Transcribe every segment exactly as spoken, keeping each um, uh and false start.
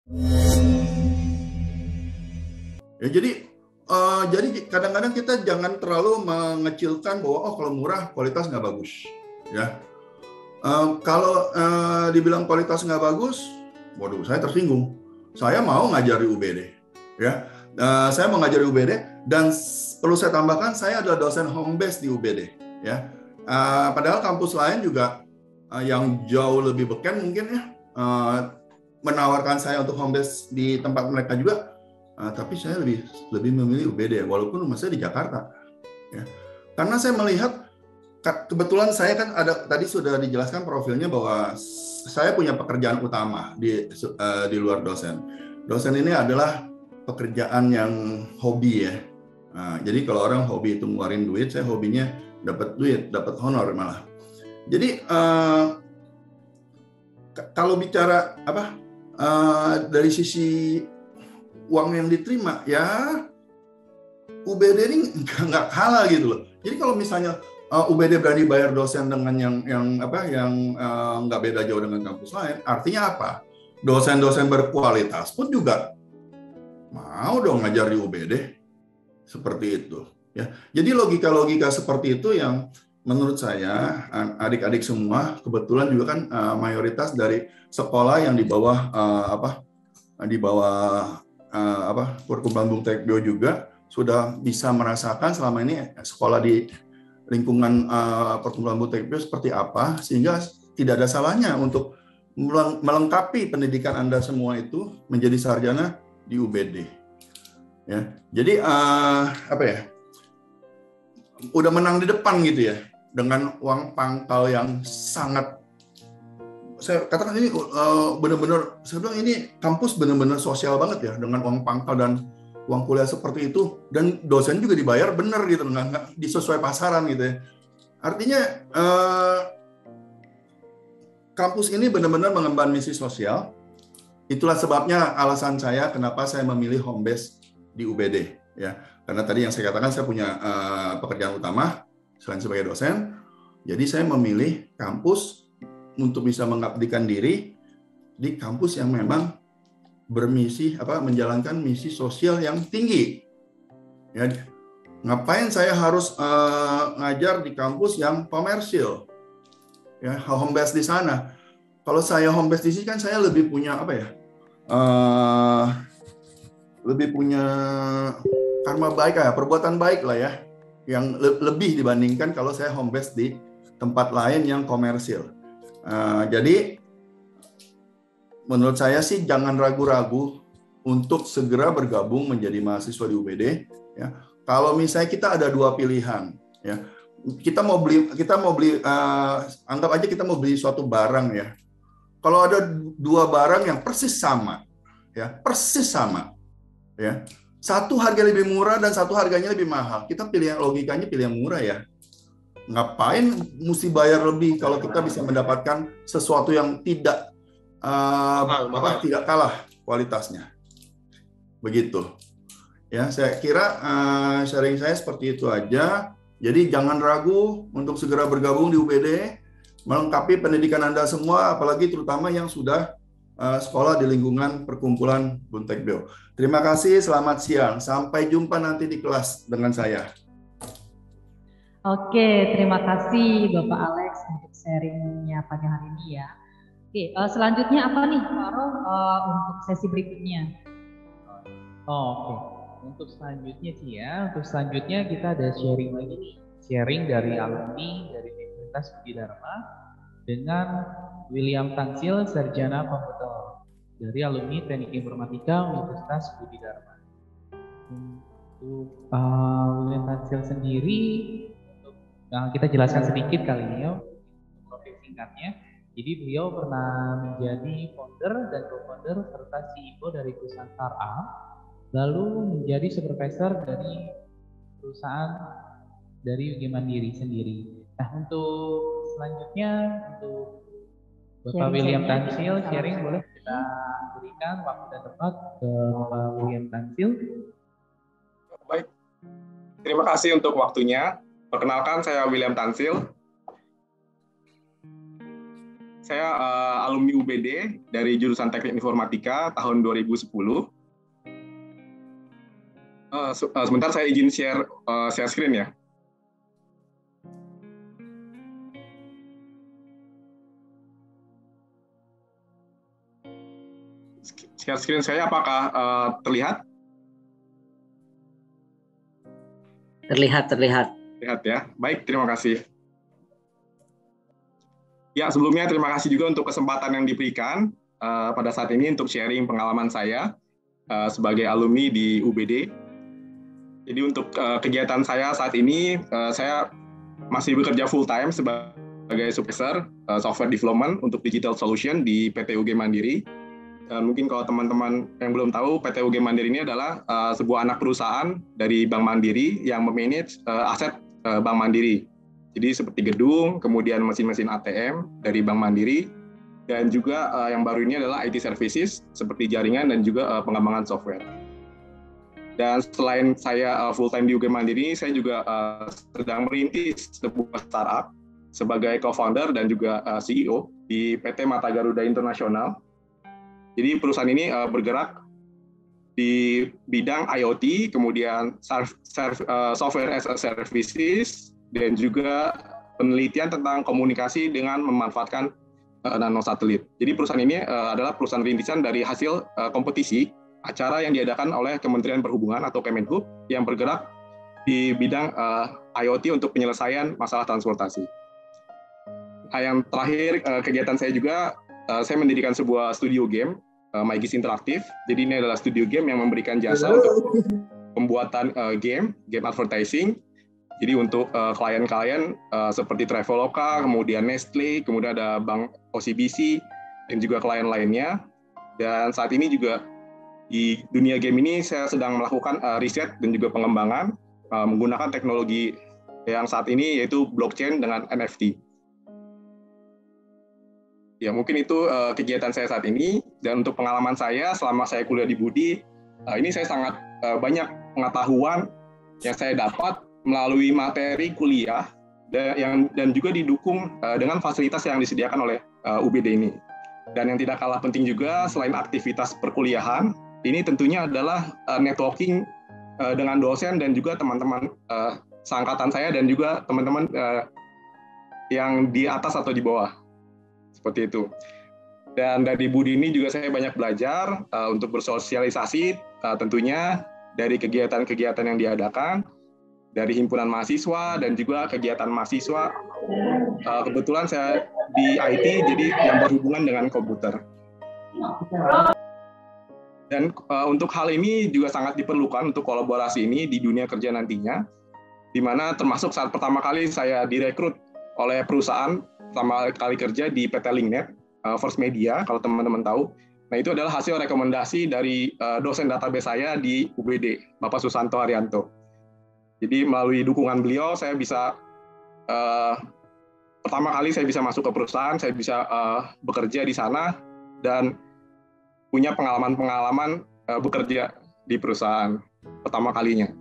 Ya, jadi uh, jadi kadang-kadang kita jangan terlalu mengecilkan bahwa oh kalau murah kualitas nggak bagus, ya. Uh, kalau uh, dibilang kualitas nggak bagus, waduh saya tersinggung. Saya mau ngajar di U B D, ya. Uh, saya mau ngajar di U B D dan perlu saya tambahkan saya adalah dosen home base di U B D, ya. Uh, padahal kampus lain juga uh, yang jauh lebih beken mungkin ya uh, menawarkan saya untuk home base di tempat mereka juga. Uh, tapi saya lebih lebih memilih U B D walaupun rumah saya di Jakarta, ya. Karena saya melihat kebetulan saya kan ada tadi sudah dijelaskan profilnya bahwa saya punya pekerjaan utama di uh, di luar dosen. Dosen ini adalah pekerjaan yang hobi ya. Nah, jadi kalau orang hobi itu ngeluarin duit, saya hobinya dapat duit, dapat honor malah. Jadi uh, kalau bicara apa uh, dari sisi uang yang diterima, ya U B D ini nggak kalah gitu loh. Jadi kalau misalnya uh, U B D berani bayar dosen dengan yang yang apa yang uh, nggak beda jauh dengan kampus lain, artinya apa? Dosen-dosen berkualitas pun juga mau dong ngajar di U B D seperti itu. Ya, jadi logika-logika seperti itu yang menurut saya adik-adik semua kebetulan juga kan uh, mayoritas dari sekolah yang di bawah uh, apa di bawah uh, apa Perkumpulan Bung Tekbio juga sudah bisa merasakan selama ini sekolah di lingkungan uh, Perkumpulan Bung Tekbio seperti apa, sehingga tidak ada salahnya untuk melengkapi pendidikan Anda semua itu menjadi sarjana di U B D. Ya, jadi uh, apa ya? Udah menang di depan gitu ya, dengan uang pangkal yang sangat, saya katakan ini uh, benar-benar, saya bilang ini kampus benar-benar sosial banget ya, dengan uang pangkal dan uang kuliah seperti itu, dan dosen juga dibayar benar gitu, nggak, nggak disesuai pasaran gitu ya. Artinya uh, kampus ini benar-benar mengemban misi sosial. Itulah sebabnya alasan saya kenapa saya memilih home base di U B D ya. Karena tadi yang saya katakan saya punya uh, pekerjaan utama selain sebagai dosen, jadi saya memilih kampus untuk bisa mengabdikan diri di kampus yang memang bermisi apa menjalankan misi sosial yang tinggi. Ya, ngapain saya harus uh, ngajar di kampus yang komersil? Ya, home base di sana. Kalau saya home base di sini kan saya lebih punya apa ya? Uh, lebih punya karma baik ya, perbuatan baik lah ya, yang le- lebih dibandingkan kalau saya home base di tempat lain yang komersil. Uh, jadi menurut saya sih jangan ragu-ragu untuk segera bergabung menjadi mahasiswa di U B D. Ya, kalau misalnya kita ada dua pilihan, ya, kita mau beli, kita mau beli, uh, anggap aja kita mau beli suatu barang ya. Kalau ada dua barang yang persis sama, ya, persis sama, ya, satu harga lebih murah dan satu harganya lebih mahal, kita pilih yang logikanya pilih yang murah ya. Ngapain mesti bayar lebih kalau kita bisa mendapatkan sesuatu yang tidak uh, apa tidak kalah kualitasnya. Begitu. Ya, saya kira uh, sharing saya seperti itu aja. Jadi jangan ragu untuk segera bergabung di U B D, melengkapi pendidikan Anda semua, apalagi terutama yang sudah uh, sekolah di lingkungan Perkumpulan Bung Tekbio. Terima kasih, selamat siang. Sampai jumpa nanti di kelas dengan saya. Oke, terima kasih Bapak Alex untuk sharingnya pada hari ini ya. Oke, uh, selanjutnya apa nih Pak Aro uh, untuk sesi berikutnya? Oh, oke. Okay. Untuk selanjutnya sih ya, untuk selanjutnya kita ada sharing lagi nih. Sharing dari alumni dari Universitas Budi Dharma dengan William Tansil, Sarjana Komputer dari alumni Teknik Informatika Universitas Budi Dharma. Untuk uh, William Tansil sendiri, untuk uh, kita jelaskan sedikit kali ini ya, profil singkatnya. Jadi beliau pernah menjadi founder dan co-founder serta C E O dari perusahaan startup, lalu menjadi supervisor dari perusahaan dari U G Mandiri sendiri. Nah, untuk selanjutnya untuk Bapak sharing William Tansil sharing boleh kita berikan waktu dan tempat ke Bapak William Tansil. Baik, terima kasih untuk waktunya. Perkenalkan, saya William Tansil. saya uh, alumni U B D dari jurusan Teknik Informatika tahun dua ribu sepuluh. Uh, sebentar saya izin share uh, share screen ya. Share screen saya apakah uh, terlihat? Terlihat, terlihat. Terlihat ya. Baik, terima kasih. Ya, sebelumnya terima kasih juga untuk kesempatan yang diberikan uh, pada saat ini untuk sharing pengalaman saya uh, sebagai alumni di U B D. Jadi untuk uh, kegiatan saya saat ini, uh, saya masih bekerja full time sebagai supervisor uh, software development untuk digital solution di P T U G Mandiri. Dan mungkin kalau teman-teman yang belum tahu, P T U G Mandiri ini adalah uh, sebuah anak perusahaan dari Bank Mandiri yang memanage uh, aset uh, Bank Mandiri. Jadi seperti gedung, kemudian mesin-mesin A T M dari Bank Mandiri, dan juga uh, yang baru ini adalah I T services seperti jaringan dan juga uh, pengembangan software. Dan selain saya uh, full time di U G Mandiri, saya juga uh, sedang merintis sebuah startup sebagai co-founder dan juga uh, C E O di P T Mata Garuda Internasional. Jadi perusahaan ini uh, bergerak di bidang I O T, kemudian serv, serv, uh, software as a services, dan juga penelitian tentang komunikasi dengan memanfaatkan uh, nanosatelit. Jadi perusahaan ini uh, adalah perusahaan rintisan dari hasil uh, kompetisi acara yang diadakan oleh Kementerian Perhubungan atau Kemenhub yang bergerak di bidang uh, I O T untuk penyelesaian masalah transportasi. Nah, yang terakhir uh, kegiatan saya juga, uh, saya mendirikan sebuah studio game, uh, MyGis Interaktif. Jadi ini adalah studio game yang memberikan jasa untuk pembuatan uh, game, game advertising. Jadi untuk uh, klien-klien uh, seperti Traveloka, kemudian Nestle, kemudian ada Bank O C B C, dan juga klien lainnya. Dan saat ini juga di dunia game ini saya sedang melakukan uh, riset dan juga pengembangan uh, menggunakan teknologi yang saat ini yaitu blockchain dengan N F T. Ya, mungkin itu uh, kegiatan saya saat ini. Dan untuk pengalaman saya selama saya kuliah di Budi, uh, ini saya sangat uh, banyak pengetahuan yang saya dapat melalui materi kuliah dan, yang, dan juga didukung uh, dengan fasilitas yang disediakan oleh uh, U B D ini. Dan yang tidak kalah penting juga, selain aktivitas perkuliahan, ini tentunya adalah uh, networking uh, dengan dosen dan juga teman-teman uh, seangkatan saya dan juga teman-teman uh, yang di atas atau di bawah. Seperti itu. Dan dari Budi ini juga saya banyak belajar uh, untuk bersosialisasi uh, tentunya dari kegiatan-kegiatan yang diadakan, dari himpunan mahasiswa dan juga kegiatan mahasiswa. Uh, kebetulan saya di I T, jadi yang berhubungan dengan komputer. Dan uh, untuk hal ini juga sangat diperlukan untuk kolaborasi ini di dunia kerja nantinya, di mana termasuk saat pertama kali saya direkrut oleh perusahaan, pertama kali kerja di P T Linknet, uh, First Media, kalau teman-teman tahu. Nah, itu adalah hasil rekomendasi dari uh, dosen database saya di U B D, Bapak Susanto Haryanto. Jadi melalui dukungan beliau, saya bisa, uh, pertama kali saya bisa masuk ke perusahaan, saya bisa uh, bekerja di sana, dan punya pengalaman-pengalaman uh, bekerja di perusahaan pertama kalinya.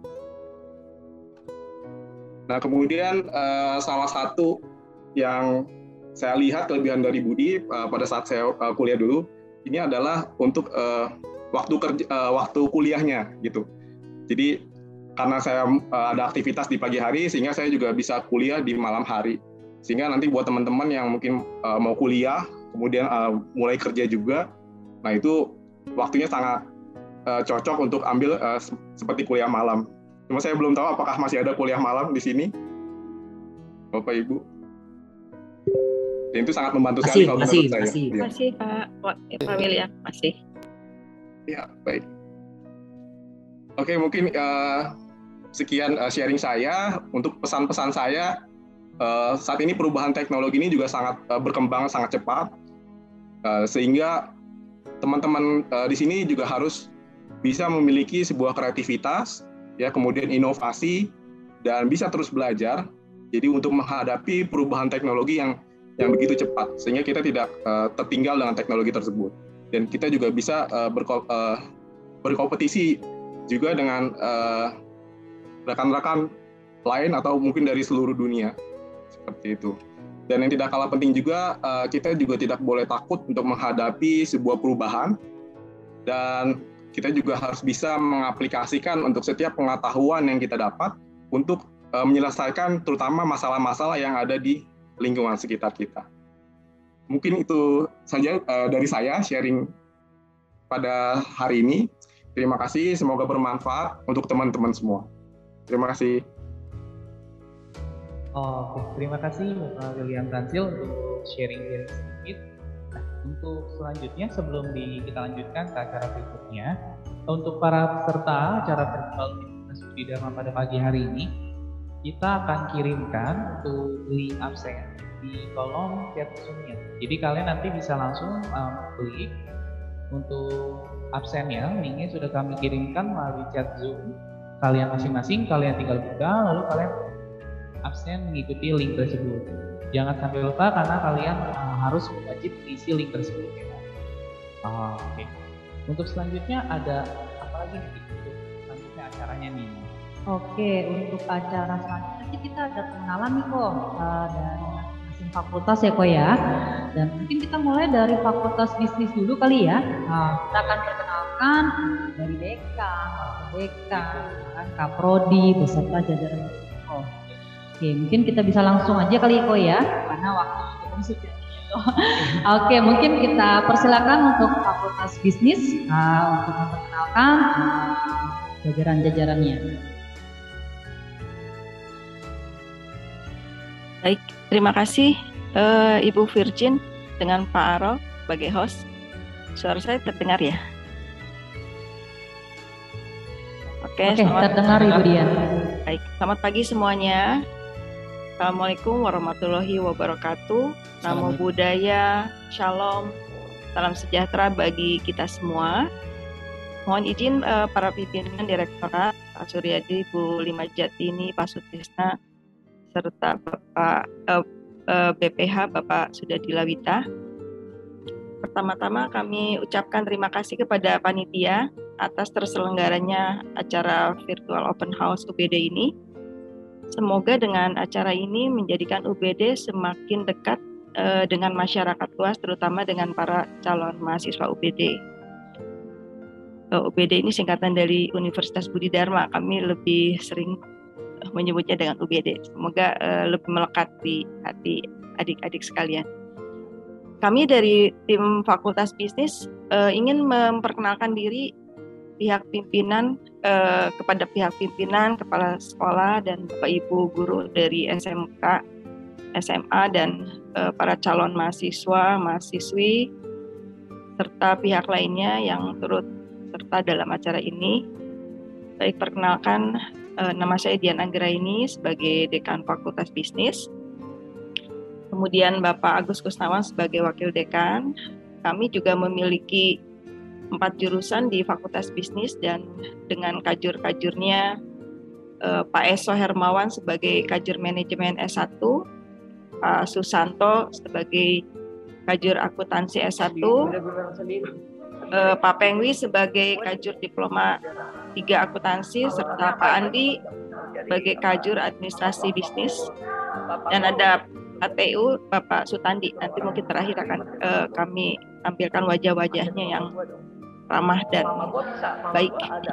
Nah, kemudian uh, salah satu yang saya lihat kelebihan dari Budi uh, pada saat saya uh, kuliah dulu, ini adalah untuk uh, waktu kerja, uh, waktu kuliahnya gitu. Jadi karena saya uh, ada aktivitas di pagi hari, sehingga saya juga bisa kuliah di malam hari. Sehingga nanti buat teman-teman yang mungkin uh, mau kuliah, kemudian uh, mulai kerja juga, nah itu waktunya sangat uh, cocok untuk ambil uh, seperti kuliah malam. Cuma saya belum tahu apakah masih ada kuliah malam di sini, Bapak Ibu. Dan itu sangat membantu sekali kalau masih, menurut saya. Masih, ya. masih Pak, Pak William, masih. Ya, baik. Oke, mungkin uh, sekian uh, sharing saya. Untuk pesan-pesan saya, uh, saat ini perubahan teknologi ini juga sangat uh, berkembang sangat cepat, uh, sehingga teman-teman uh, di sini juga harus bisa memiliki sebuah kreativitas, ya, kemudian inovasi, dan bisa terus belajar. Jadi untuk menghadapi perubahan teknologi yang yang begitu cepat, sehingga kita tidak uh, tertinggal dengan teknologi tersebut, dan kita juga bisa uh, berko uh, berkompetisi juga dengan uh, rekan-rekan lain atau mungkin dari seluruh dunia, seperti itu. Dan yang tidak kalah penting juga, uh, kita juga tidak boleh takut untuk menghadapi sebuah perubahan, dan kita juga harus bisa mengaplikasikan untuk setiap pengetahuan yang kita dapat untuk uh, menyelesaikan terutama masalah-masalah yang ada di lingkungan sekitar kita. Mungkin itu saja uh, dari saya sharing pada hari ini. Terima kasih, semoga bermanfaat untuk teman-teman semua. Terima kasih. Oke, terima kasih Bapak William Tansil untuk sharing sedikit. Nah, untuk selanjutnya sebelum di, kita lanjutkan ke acara berikutnya, untuk para peserta acara virtual Universitas Budi Dharma pada pagi hari ini, kita akan kirimkan untuk link absen di kolom chat Zoom-nya. Jadi kalian nanti bisa langsung um, klik untuk absennya, linknya sudah kami kirimkan melalui chat Zoom. Kalian masing-masing, kalian tinggal buka, lalu kalian absen mengikuti link tersebut. Jangan sampai lupa karena kalian uh, harus wajib isi link tersebut. Oh, Oke. Okay. Untuk selanjutnya ada apa lagi nih untuk selanjutnya acaranya nih? Oke, untuk acara selanjutnya kita ada pengenalan nih kok uh, dari masing-masing fakultas ya kok ya. Dan mungkin kita mulai dari fakultas bisnis dulu kali ya. Nah, kita akan perkenalkan dari dekan, dekan, kan kaprodi beserta jajaran. Oh. Oke, mungkin kita bisa langsung aja kali Ko ya, karena waktu kita sudah. Oke, mungkin kita persilakan untuk Fakultas Bisnis uh, untuk memperkenalkan uh, jajaran-jajarannya. Baik, terima kasih uh, Ibu Virgin dengan Pak Aro sebagai host. Suara saya terdengar ya? Oke, Oke selamat terdengar Ibu Dian. Baik, selamat pagi semuanya. Assalamualaikum warahmatullahi wabarakatuh. Namo Buddhaya, Shalom, salam sejahtera bagi kita semua. Mohon izin uh, para pimpinan Direktorat, Pak Suryadi, Bu Lima Jatini, Pak Sutrisna, serta Bapak uh, uh, B P H Bapak Sudadi Lawita. Pertama-tama kami ucapkan terima kasih kepada panitia atas terselenggaranya acara virtual open house U B D ini. Semoga dengan acara ini menjadikan U B D semakin dekat uh, dengan masyarakat luas, terutama dengan para calon mahasiswa U B D. Uh, U B D ini singkatan dari Universitas Budi Dharma, kami lebih sering menyebutnya dengan U B D. Semoga uh, lebih melekat di hati adik-adik sekalian. Kami dari tim Fakultas Bisnis uh, ingin memperkenalkan diri pihak pimpinan eh, kepada pihak pimpinan, kepala sekolah dan Bapak Ibu guru dari S M K, S M A dan eh, para calon mahasiswa, mahasiswi serta pihak lainnya yang turut serta dalam acara ini. Baik, perkenalkan eh, nama saya Dian Anggraini sebagai Dekan Fakultas Bisnis. Kemudian Bapak Agus Kusnawan sebagai Wakil Dekan. Kami juga memiliki empat jurusan di Fakultas Bisnis dan dengan kajur-kajurnya eh, Pak Eso Hermawan sebagai kajur manajemen S satu, Pak Susanto sebagai kajur akuntansi S satu, eh, Pak Pengwi sebagai kajur diploma tiga akuntansi, serta Pak Andi sebagai kajur administrasi bisnis, dan ada A T U Bapak Sutandi. Nanti mungkin terakhir akan eh, kami tampilkan wajah-wajahnya yang ramah dan baik.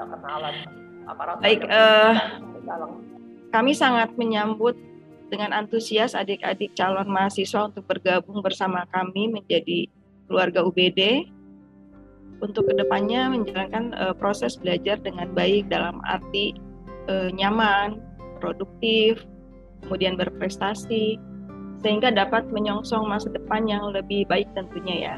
Baik, eh, kami sangat menyambut dengan antusias adik-adik calon mahasiswa untuk bergabung bersama kami menjadi keluarga U B D untuk kedepannya menjalankan eh, proses belajar dengan baik dalam arti eh, nyaman, produktif, kemudian berprestasi, sehingga dapat menyongsong masa depan yang lebih baik tentunya ya.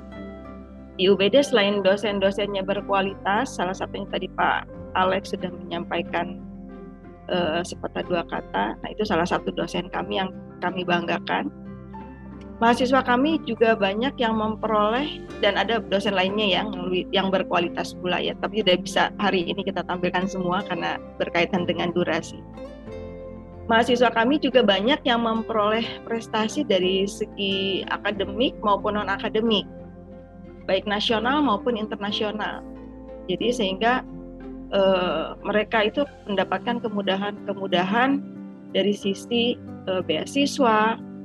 Di U B D selain dosen-dosennya berkualitas, salah satunya tadi Pak Alex sudah menyampaikan uh, sepatah dua kata. Nah, itu salah satu dosen kami yang kami banggakan. Mahasiswa kami juga banyak yang memperoleh, dan ada dosen lainnya yang yang berkualitas pula ya. Tapi tidak bisa hari ini kita tampilkan semua karena berkaitan dengan durasi. Mahasiswa kami juga banyak yang memperoleh prestasi dari segi akademik maupun non-akademik, baik nasional maupun internasional. Jadi sehingga uh, mereka itu mendapatkan kemudahan-kemudahan dari sisi uh, beasiswa,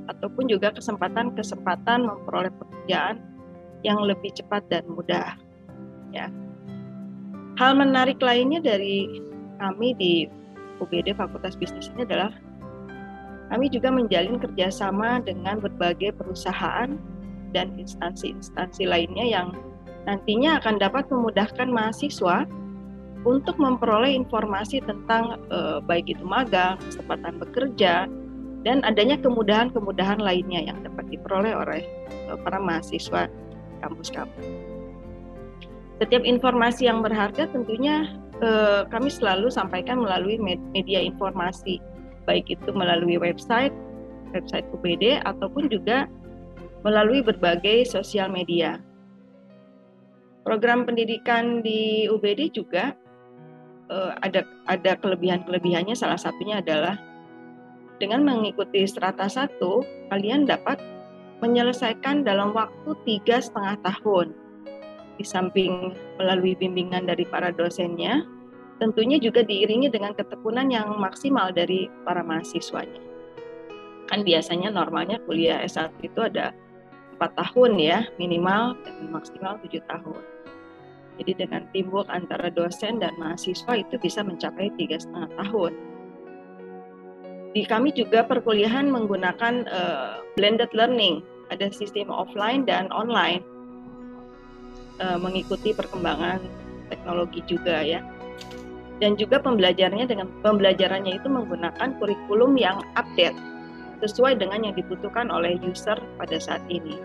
ataupun juga kesempatan-kesempatan memperoleh pekerjaan yang lebih cepat dan mudah. Ya. Hal menarik lainnya dari kami di U B D Fakultas Bisnis ini adalah kami juga menjalin kerjasama dengan berbagai perusahaan dan instansi-instansi lainnya yang nantinya akan dapat memudahkan mahasiswa untuk memperoleh informasi tentang eh, baik itu magang, kesempatan bekerja, dan adanya kemudahan-kemudahan lainnya yang dapat diperoleh oleh eh, para mahasiswa kampus-kampus. Setiap informasi yang berharga tentunya eh, kami selalu sampaikan melalui media informasi, baik itu melalui website, website U B D, ataupun juga melalui berbagai sosial media. Program pendidikan di U B D juga eh, ada ada kelebihan-kelebihannya. Salah satunya adalah dengan mengikuti strata satu, kalian dapat menyelesaikan dalam waktu tiga setengah tahun. Di samping melalui bimbingan dari para dosennya, tentunya juga diiringi dengan ketekunan yang maksimal dari para mahasiswanya. Kan biasanya normalnya kuliah S satu itu ada empat tahun ya, minimal dan maksimal tujuh tahun. Jadi dengan teamwork antara dosen dan mahasiswa itu bisa mencapai tiga setengah tahun. Di kami juga perkuliahan menggunakan uh, blended learning, ada sistem offline dan online, uh, mengikuti perkembangan teknologi juga ya. Dan juga pembelajarannya dengan pembelajarannya itu menggunakan kurikulum yang update sesuai dengan yang dibutuhkan oleh user pada saat ini.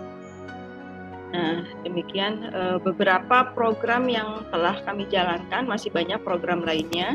Nah, demikian uh, beberapa program yang telah kami jalankan, masih banyak program lainnya.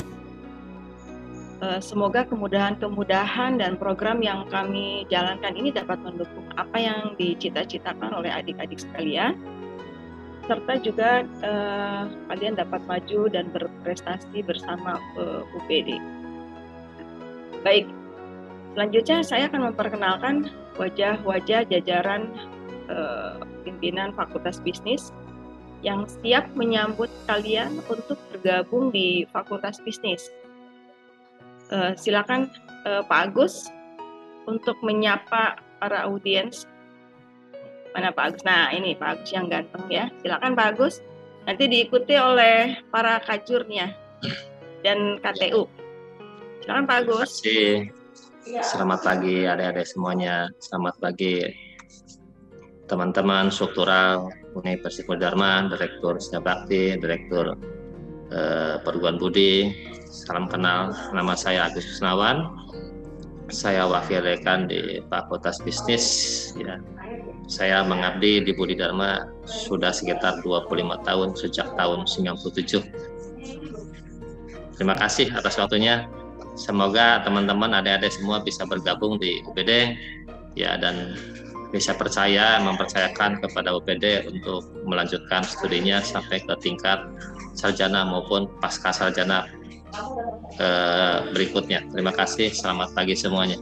Semoga kemudahan-kemudahan dan program yang kami jalankan ini dapat mendukung apa yang dicita-citakan oleh adik-adik sekalian, serta juga eh, kalian dapat maju dan berprestasi bersama eh, U B D. Baik, selanjutnya saya akan memperkenalkan wajah-wajah jajaran eh, pimpinan Fakultas Bisnis yang siap menyambut kalian untuk bergabung di Fakultas Bisnis. Uh, silakan uh, Pak Agus untuk menyapa para audiens. Mana Pak Agus? Nah ini Pak Agus yang ganteng ya. Silakan Pak Agus. Nanti diikuti oleh para kajurnya dan K T U. Silakan Pak Agus. Terima kasih. Selamat pagi adik-adik semuanya. Selamat pagi teman-teman struktural Universitas Dharma, Direktur Setia Bakti, Direktur uh, Perguruan Budi. Salam kenal, nama saya Agus Kusnawan. Saya wakil dekan di Fakultas Bisnis. Ya. Saya mengabdi di Budi Dharma sudah sekitar dua puluh lima tahun, sejak tahun sembilan puluh tujuh. Terima kasih atas waktunya. Semoga teman-teman adik-adik semua bisa bergabung di U B D ya, dan bisa percaya, mempercayakan kepada U B D untuk melanjutkan studinya sampai ke tingkat sarjana maupun pasca sarjana eh, berikutnya. Terima kasih, selamat pagi semuanya.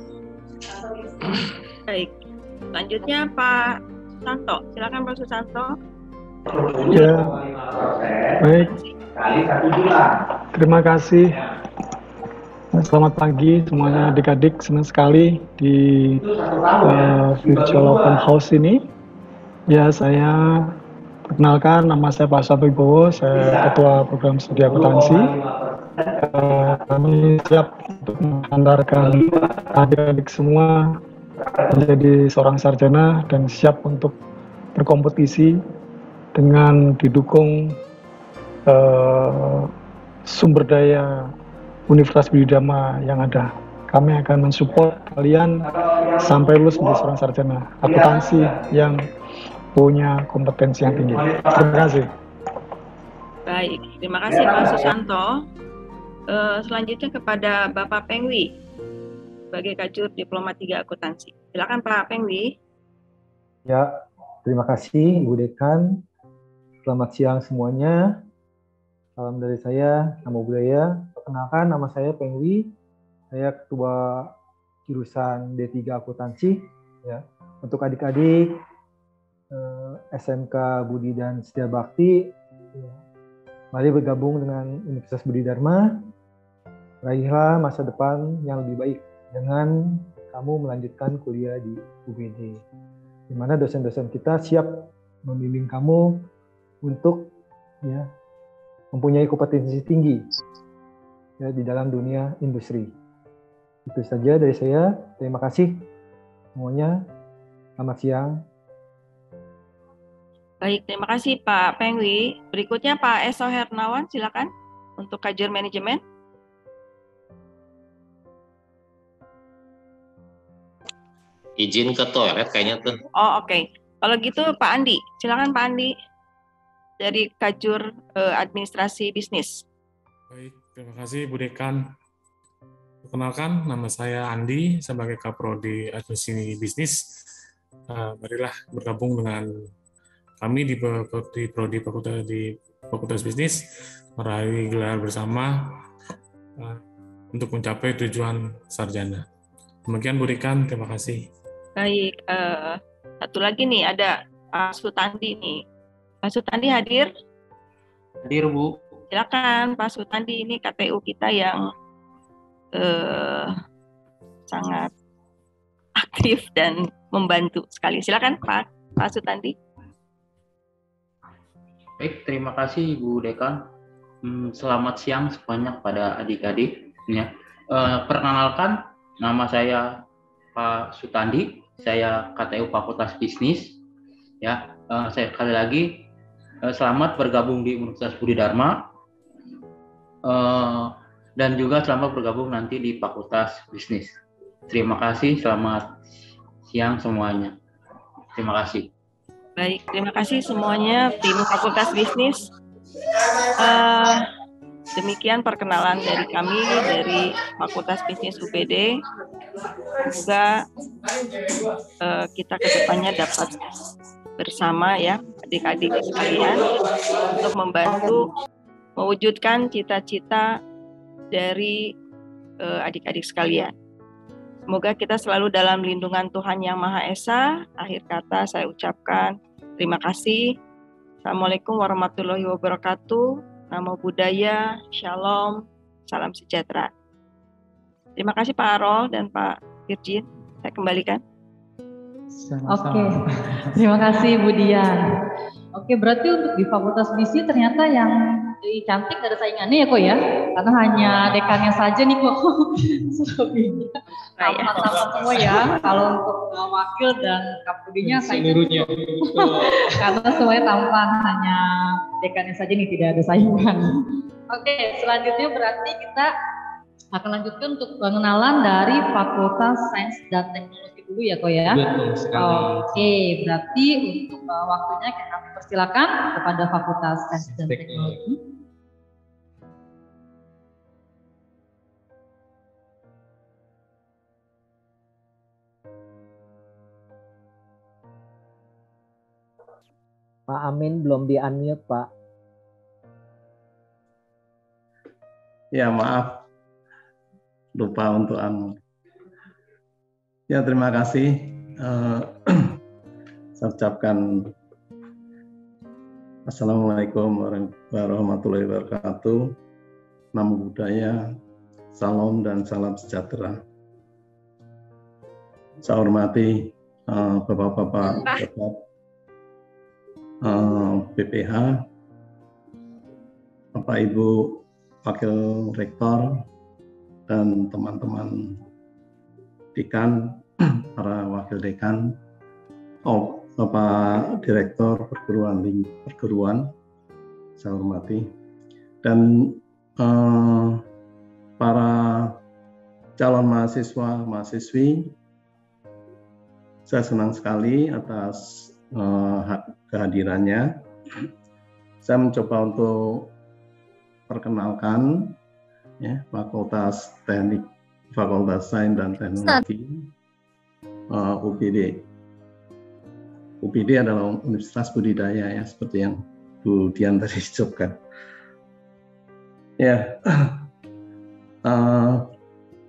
Baik, selanjutnya Pak Susanto, silakan Pak Susanto. Ya, baik. Terima kasih. Selamat pagi semuanya adik-adik, senang sekali di uh, virtual open house ini. Ya, saya perkenalkan, nama saya Pak Susanto Wibowo, saya Ketua Program Studi Akuntansi. Uh, kami siap untuk mengantarkan adik-adik semua menjadi seorang sarjana dan siap untuk berkompetisi dengan didukung uh, sumber daya Universitas Budi Dharma yang ada. Kami akan mensupport kalian sampai lulus menjadi seorang sarjana akuntansi yang punya kompetensi yang tinggi. Terima kasih. Baik, terima kasih Pak Susanto. Uh, selanjutnya kepada Bapak Pengwi sebagai Kajur Diploma tiga Akuntansi. Silakan Pak Pengwi. Ya, terima kasih Ibu Dekan. Selamat siang semuanya. Salam dari saya, Namo Buddhaya. Perkenalkan, nama saya Pengwi. Saya Ketua Jurusan D tiga Akuntansi. Ya, untuk adik-adik eh, S M K Budi dan Setia Bakti, ya, mari bergabung dengan Universitas Budi Dharma. Raihlah masa depan yang lebih baik dengan kamu melanjutkan kuliah di U B D, di mana dosen-dosen kita siap membimbing kamu untuk ya mempunyai kompetensi tinggi ya di dalam dunia industri. Itu saja dari saya. Terima kasih semuanya. Selamat siang. Baik, terima kasih Pak Pengwi. Berikutnya Pak Eso Hernawan, silakan untuk kajian manajemen. Izin ke toilet kayaknya tuh. Oh oke. Okay. Kalau gitu Pak Andi, silakan Pak Andi dari Kajur eh, Administrasi Bisnis. Baik, terima kasih Bu Dekan. Perkenalkan, nama saya Andi sebagai Kaprodi Administrasi Bisnis. Uh, marilah bergabung dengan kami di, di Prodi Fakultas di Fakultas Bisnis meraih gelar bersama uh, untuk mencapai tujuan sarjana. Demikian Bu Dekan, terima kasih. Baik, uh, satu lagi nih ada Pak Sutandi nih. Pak Sutandi hadir? Hadir Bu. Silakan Pak Sutandi, ini K T U kita yang uh, sangat aktif dan membantu sekali. Silakan Pak Pak Sutandi. Baik, terima kasih Bu Dekan. Hmm, selamat siang semuanya pada adik-adik. Ya. Uh, perkenalkan, nama saya Pak Sutandi. Saya K T U Fakultas Bisnis. Ya, uh, saya sekali lagi uh, selamat bergabung di Universitas Budi Dharma. Uh, dan juga selamat bergabung nanti di Fakultas Bisnis. Terima kasih, selamat siang semuanya. Terima kasih. Baik, terima kasih semuanya tim Fakultas Bisnis. Uh, demikian perkenalan dari kami dari Fakultas Bisnis U B D. Semoga uh, kita kedepannya dapat bersama ya adik-adik sekalian untuk membantu mewujudkan cita-cita dari uh, adik-adik sekalian. Semoga kita selalu dalam lindungan Tuhan Yang Maha Esa. Akhir kata saya ucapkan terima kasih. Assalamualaikum warahmatullahi wabarakatuh. Namo Buddhaya, Shalom, salam sejahtera. Terima kasih Pak Arol dan Pak Virgin. Saya kembalikan. Oke, okay. Terima kasih Bu Dian. Oke, berarti untuk di Fakultas Bisnis ternyata yang lebih cantik gak ada saingannya ya kok ya? Karena hanya dekannya saja nih kok. Selebihnya tampan-tampan semua ya. Kalau untuk wakil dan kaprodinya seluruhnya. Karena semuanya tampan, hanya dekannya saja nih tidak ada saingan. Oke, selanjutnya berarti kita akan lanjutkan untuk pengenalan dari Fakultas Sains dan Teknologi dulu ya kok ya. Betul sekali. Oke, berarti untuk uh, waktunya kami persilakan kepada Fakultas Sains dan Teknologi. Pak Amin belum di-unmute, Pak. Ya, maaf. Lupa untuk unmute. Ya, terima kasih. Uh, saya ucapkan Assalamualaikum warahmatullahi wabarakatuh. Namo Buddhaya, salam dan salam sejahtera. Saya hormati uh, Bapak-Bapak uh, B P H, Bapak Ibu Wakil Rektor, dan teman-teman dekan, para wakil dekan, oh, Bapak Direktur Perguruan Perguruan, saya hormati, dan eh, para calon mahasiswa mahasiswi, saya senang sekali atas eh, kehadirannya. Saya mencoba untuk perkenalkan ya, Fakultas Teknik, Fakultas Sains dan Teknologi uh, U B D. U B D adalah Universitas Budidaya ya, seperti yang Bu Dian tadi ucapkan. Ya, uh,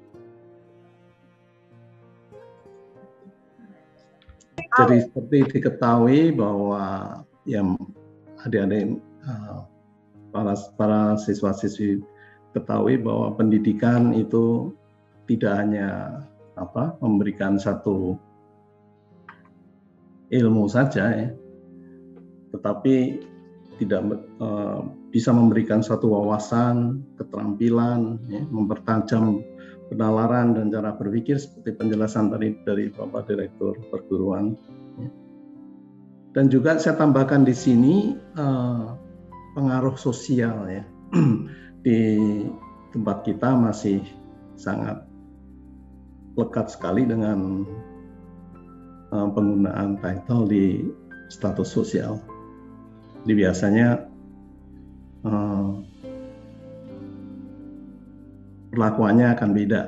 jadi seperti diketahui bahwa yang adik-adik uh, para para siswa-siswi ketahui bahwa pendidikan itu tidak hanya apa memberikan satu ilmu saja ya, tetapi tidak uh, bisa memberikan satu wawasan, keterampilan, ya, mempertajam penalaran dan cara berpikir seperti penjelasan tadi dari Bapak Direktur Perguruan. Ya. Dan juga saya tambahkan di sini uh, pengaruh sosial ya di tempat kita masih sangat lekat sekali dengan uh, penggunaan title di status sosial. Jadi biasanya uh, perlakuannya akan beda,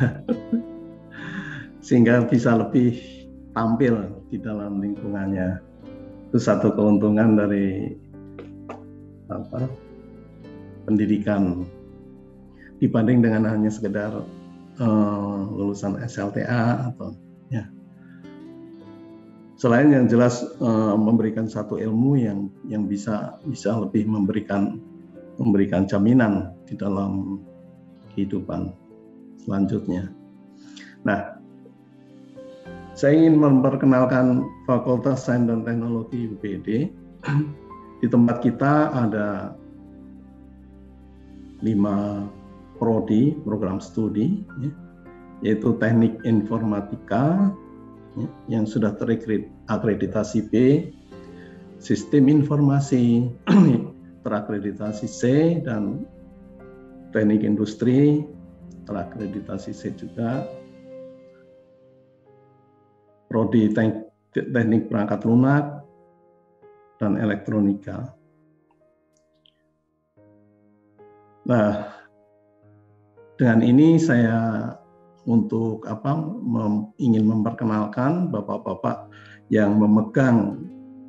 sehingga bisa lebih tampil di dalam lingkungannya. Itu satu keuntungan dari apa, pendidikan dibanding dengan hanya sekedar uh, lulusan S L T A atau ya. Selain yang jelas uh, memberikan satu ilmu yang yang bisa bisa lebih memberikan memberikan jaminan di dalam kehidupan selanjutnya. Nah, saya ingin memperkenalkan Fakultas Sains dan Teknologi U B D. Di tempat kita ada lima prodi, program studi, ya, yaitu Teknik Informatika, ya, yang sudah terakreditasi B, Sistem Informasi terakreditasi C, dan Teknik Industri terakreditasi C juga. Prodi Teknik Perangkat Lunak dan Elektronika. Nah, dengan ini saya untuk apa mem, ingin memperkenalkan bapak-bapak yang memegang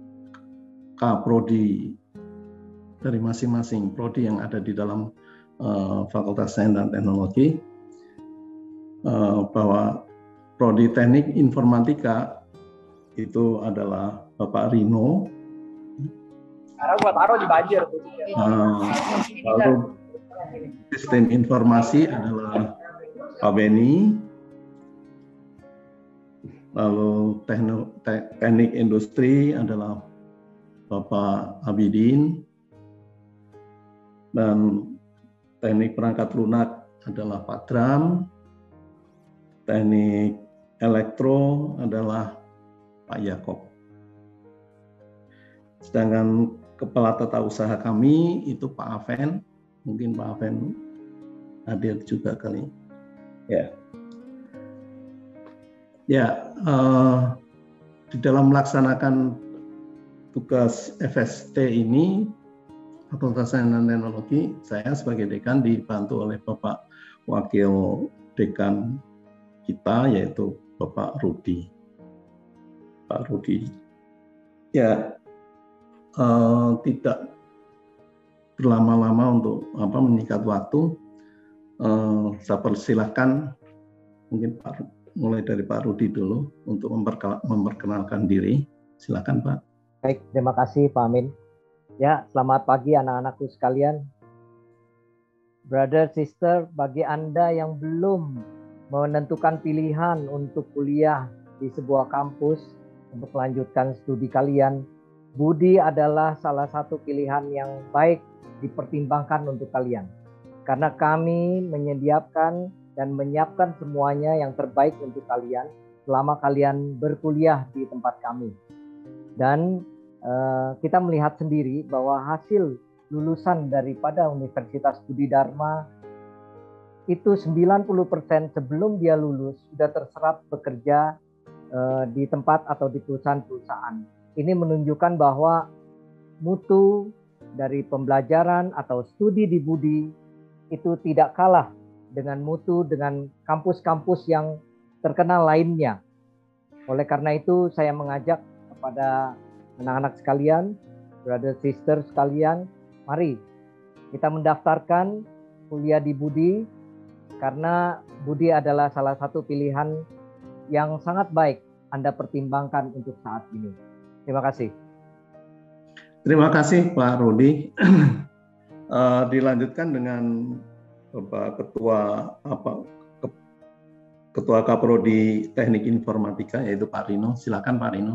K-prodi dari masing-masing prodi yang ada di dalam uh, Fakultas Sains dan Teknologi, uh, bahwa prodi Teknik Informatika itu adalah Bapak Rino. Sekarang gua taruh di banjir. Uh, lalu Sistem Informasi adalah Pak Beni. Lalu tekno, te, Teknik Industri adalah Bapak Abidin. Dan Teknik Perangkat Lunak adalah Pak Dram. Teknik Elektro adalah Pak Yakob. Sedangkan Kepala Tata Usaha kami itu Pak Aven. Mungkin Pak Aven hadir juga kali. Ya, ya uh, di dalam melaksanakan tugas F S T ini, Fakultas Sains dan Teknologi, saya sebagai dekan dibantu oleh Bapak Wakil Dekan kita, yaitu Bapak Rudi. Pak Rudi. Ya, uh, tidak berlama-lama untuk apa menyingkat waktu, uh, saya persilahkan mungkin Pak, mulai dari Pak Rudi dulu untuk memperkenalkan diri. Silakan Pak. Baik, terima kasih Pak Amin. Ya, selamat pagi anak-anakku sekalian. Brother, sister, bagi Anda yang belum menentukan pilihan untuk kuliah di sebuah kampus untuk melanjutkan studi kalian, Budi adalah salah satu pilihan yang baik dipertimbangkan untuk kalian. Karena kami menyediakan dan menyiapkan semuanya yang terbaik untuk kalian selama kalian berkuliah di tempat kami. Dan uh, kita melihat sendiri bahwa hasil lulusan daripada Universitas Budi Dharma itu sembilan puluh persen sebelum dia lulus sudah terserap bekerja uh, di tempat atau di perusahaan-perusahaan. Ini menunjukkan bahwa mutu dari pembelajaran atau studi di Budi itu tidak kalah dengan mutu dengan kampus-kampus yang terkenal lainnya. Oleh karena itu saya mengajak kepada anak-anak sekalian, brother sister sekalian, mari kita mendaftarkan kuliah di Budi, karena Budi adalah salah satu pilihan yang sangat baik Anda pertimbangkan untuk saat ini. Terima kasih. Terima kasih Pak Rudi. uh, dilanjutkan dengan Bapak Ketua apa ke, Ketua Kaprodi Teknik Informatika, yaitu Pak Rino. Silakan Pak Rino.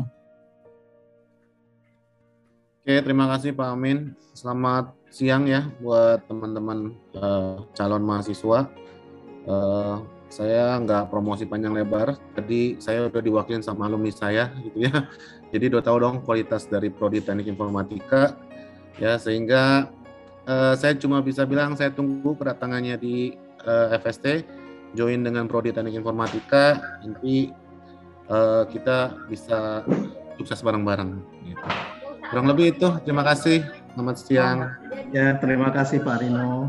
Oke, terima kasih Pak Amin. Selamat siang ya buat teman-teman uh, calon mahasiswa. Uh, saya nggak promosi panjang lebar, jadi saya udah diwakilin sama alumni saya gitu ya. Jadi udah tahu dong kualitas dari Prodi Teknik Informatika ya, sehingga uh, saya cuma bisa bilang saya tunggu kedatangannya di uh, F S T, join dengan Prodi Teknik Informatika, nanti uh, kita bisa sukses bareng-bareng. Gitu. Kurang lebih itu, terima kasih. Selamat siang. Ya, terima kasih Pak Rino.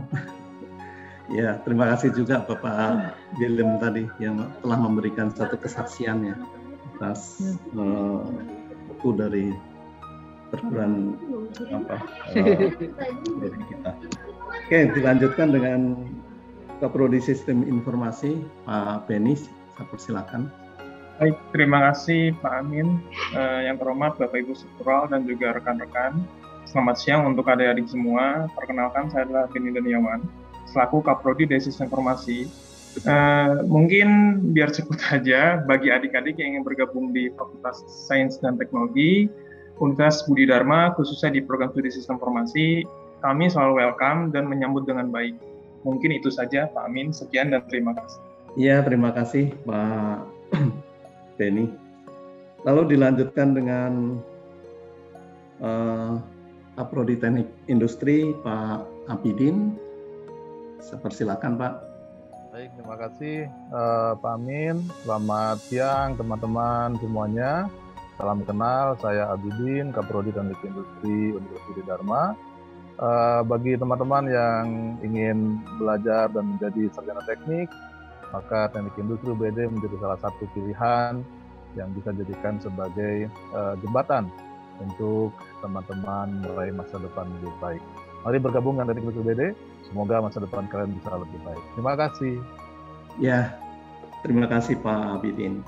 Ya, terima kasih juga Bapak Willem tadi yang telah memberikan satu kesaksiannya atas uh, waktu dari perguruan apa uh, dari kita. Oke, dilanjutkan dengan Kaprodi Sistem Informasi Pak Benis, saya persilakan. Baik, terima kasih Pak Amin. Uh, yang terhormat Bapak Ibu Struktural dan juga rekan-rekan. Selamat siang untuk adik-adik semua. Perkenalkan, saya adalah Beni Daniawan, selaku Kaprodi dari Sistem Informasi. Uh, mungkin biar cepat aja, bagi adik-adik yang ingin bergabung di Fakultas Sains dan Teknologi, Universitas Budi Dharma, khususnya di program studi Sistem Informasi, kami selalu welcome dan menyambut dengan baik. Mungkin itu saja Pak Amin, sekian dan terima kasih. Iya, terima kasih Pak Beni. Lalu dilanjutkan dengan uh, Kaprodi Teknik Industri Pak Abidin. Saya persilakan Pak. Baik, terima kasih uh, Pak Amin. Selamat siang teman-teman semuanya. Salam kenal, saya Abidin, Kaprodi Teknik Industri Universitas Budi Dharma. Uh, bagi teman-teman yang ingin belajar dan menjadi sarjana teknik, maka Teknik Industri U B D menjadi salah satu pilihan yang bisa dijadikan sebagai uh, jembatan untuk teman-teman meraih masa depan lebih baik. Mari bergabung dengan Teknik Industri U B D, semoga masa depan kalian bisa lebih baik. Terima kasih. Ya, terima kasih Pak Abidin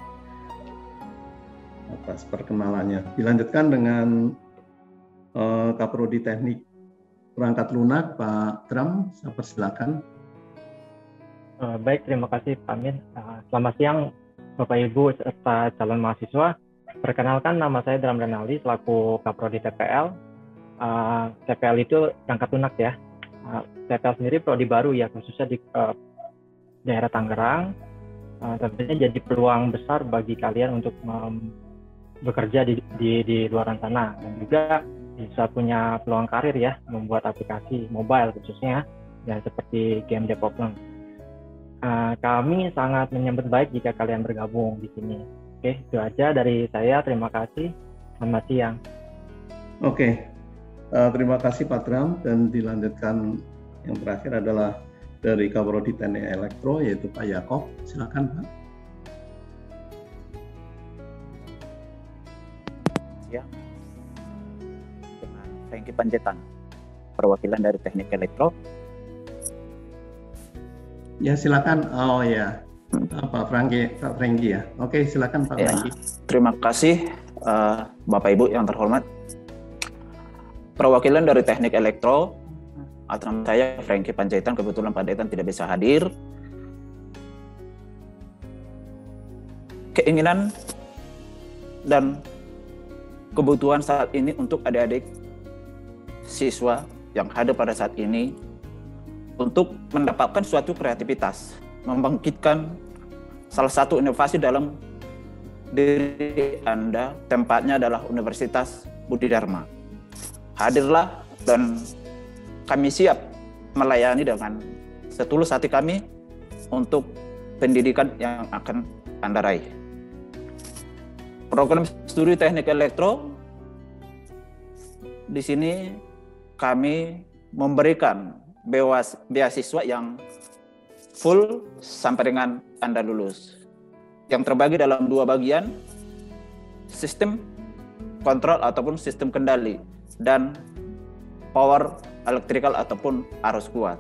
atas perkenalannya. Dilanjutkan dengan uh, Kaprodi Teknik Perangkat Lunak Pak Tram, saya persilakan. Uh, baik, terima kasih Pak Amin. Uh, selamat siang Bapak Ibu serta calon mahasiswa. Perkenalkan, nama saya Dram Renaldi selaku Kaprodi T P L. Uh, T P L itu perangkat lunak ya. Uh, T P L sendiri prodi baru ya, khususnya di uh, daerah Tangerang. Uh, tentunya jadi peluang besar bagi kalian untuk um, bekerja di, di, di luar sana, dan juga bisa punya peluang karir ya, membuat aplikasi mobile khususnya ya, seperti game development. Uh, kami sangat menyambut baik jika kalian bergabung di sini. Oke, itu aja dari saya. Terima kasih. Selamat siang. Oke, uh, terima kasih Pak Tram, dan dilanjutkan yang terakhir adalah dari Kaprodi Teknik Elektro, yaitu Pak Yakob. Silakan Pak. Ya, dengan Franky Panjaitan, perwakilan dari Teknik Elektro. Ya, silakan. Oh ya, Pak Franky, Pak Franky ya. Oke, silakan Pak Ya, Franky. terima kasih uh, Bapak Ibu yang terhormat. Perwakilan dari Teknik Elektro, atas nama saya Franky Panjaitan. Kebetulan Pak Panjaitan tidak bisa hadir. Keinginan dan kebutuhan saat ini untuk adik-adik siswa yang ada pada saat ini untuk mendapatkan suatu kreativitas, membangkitkan salah satu inovasi dalam diri Anda, tempatnya adalah Universitas Budi Dharma. Hadirlah dan kami siap melayani dengan setulus hati kami untuk pendidikan yang akan Anda raih. Program studi Teknik Elektro di sini kami memberikan beasiswa yang full sampai dengan Anda lulus, yang terbagi dalam dua bagian, sistem kontrol ataupun sistem kendali, dan power elektrikal ataupun arus kuat.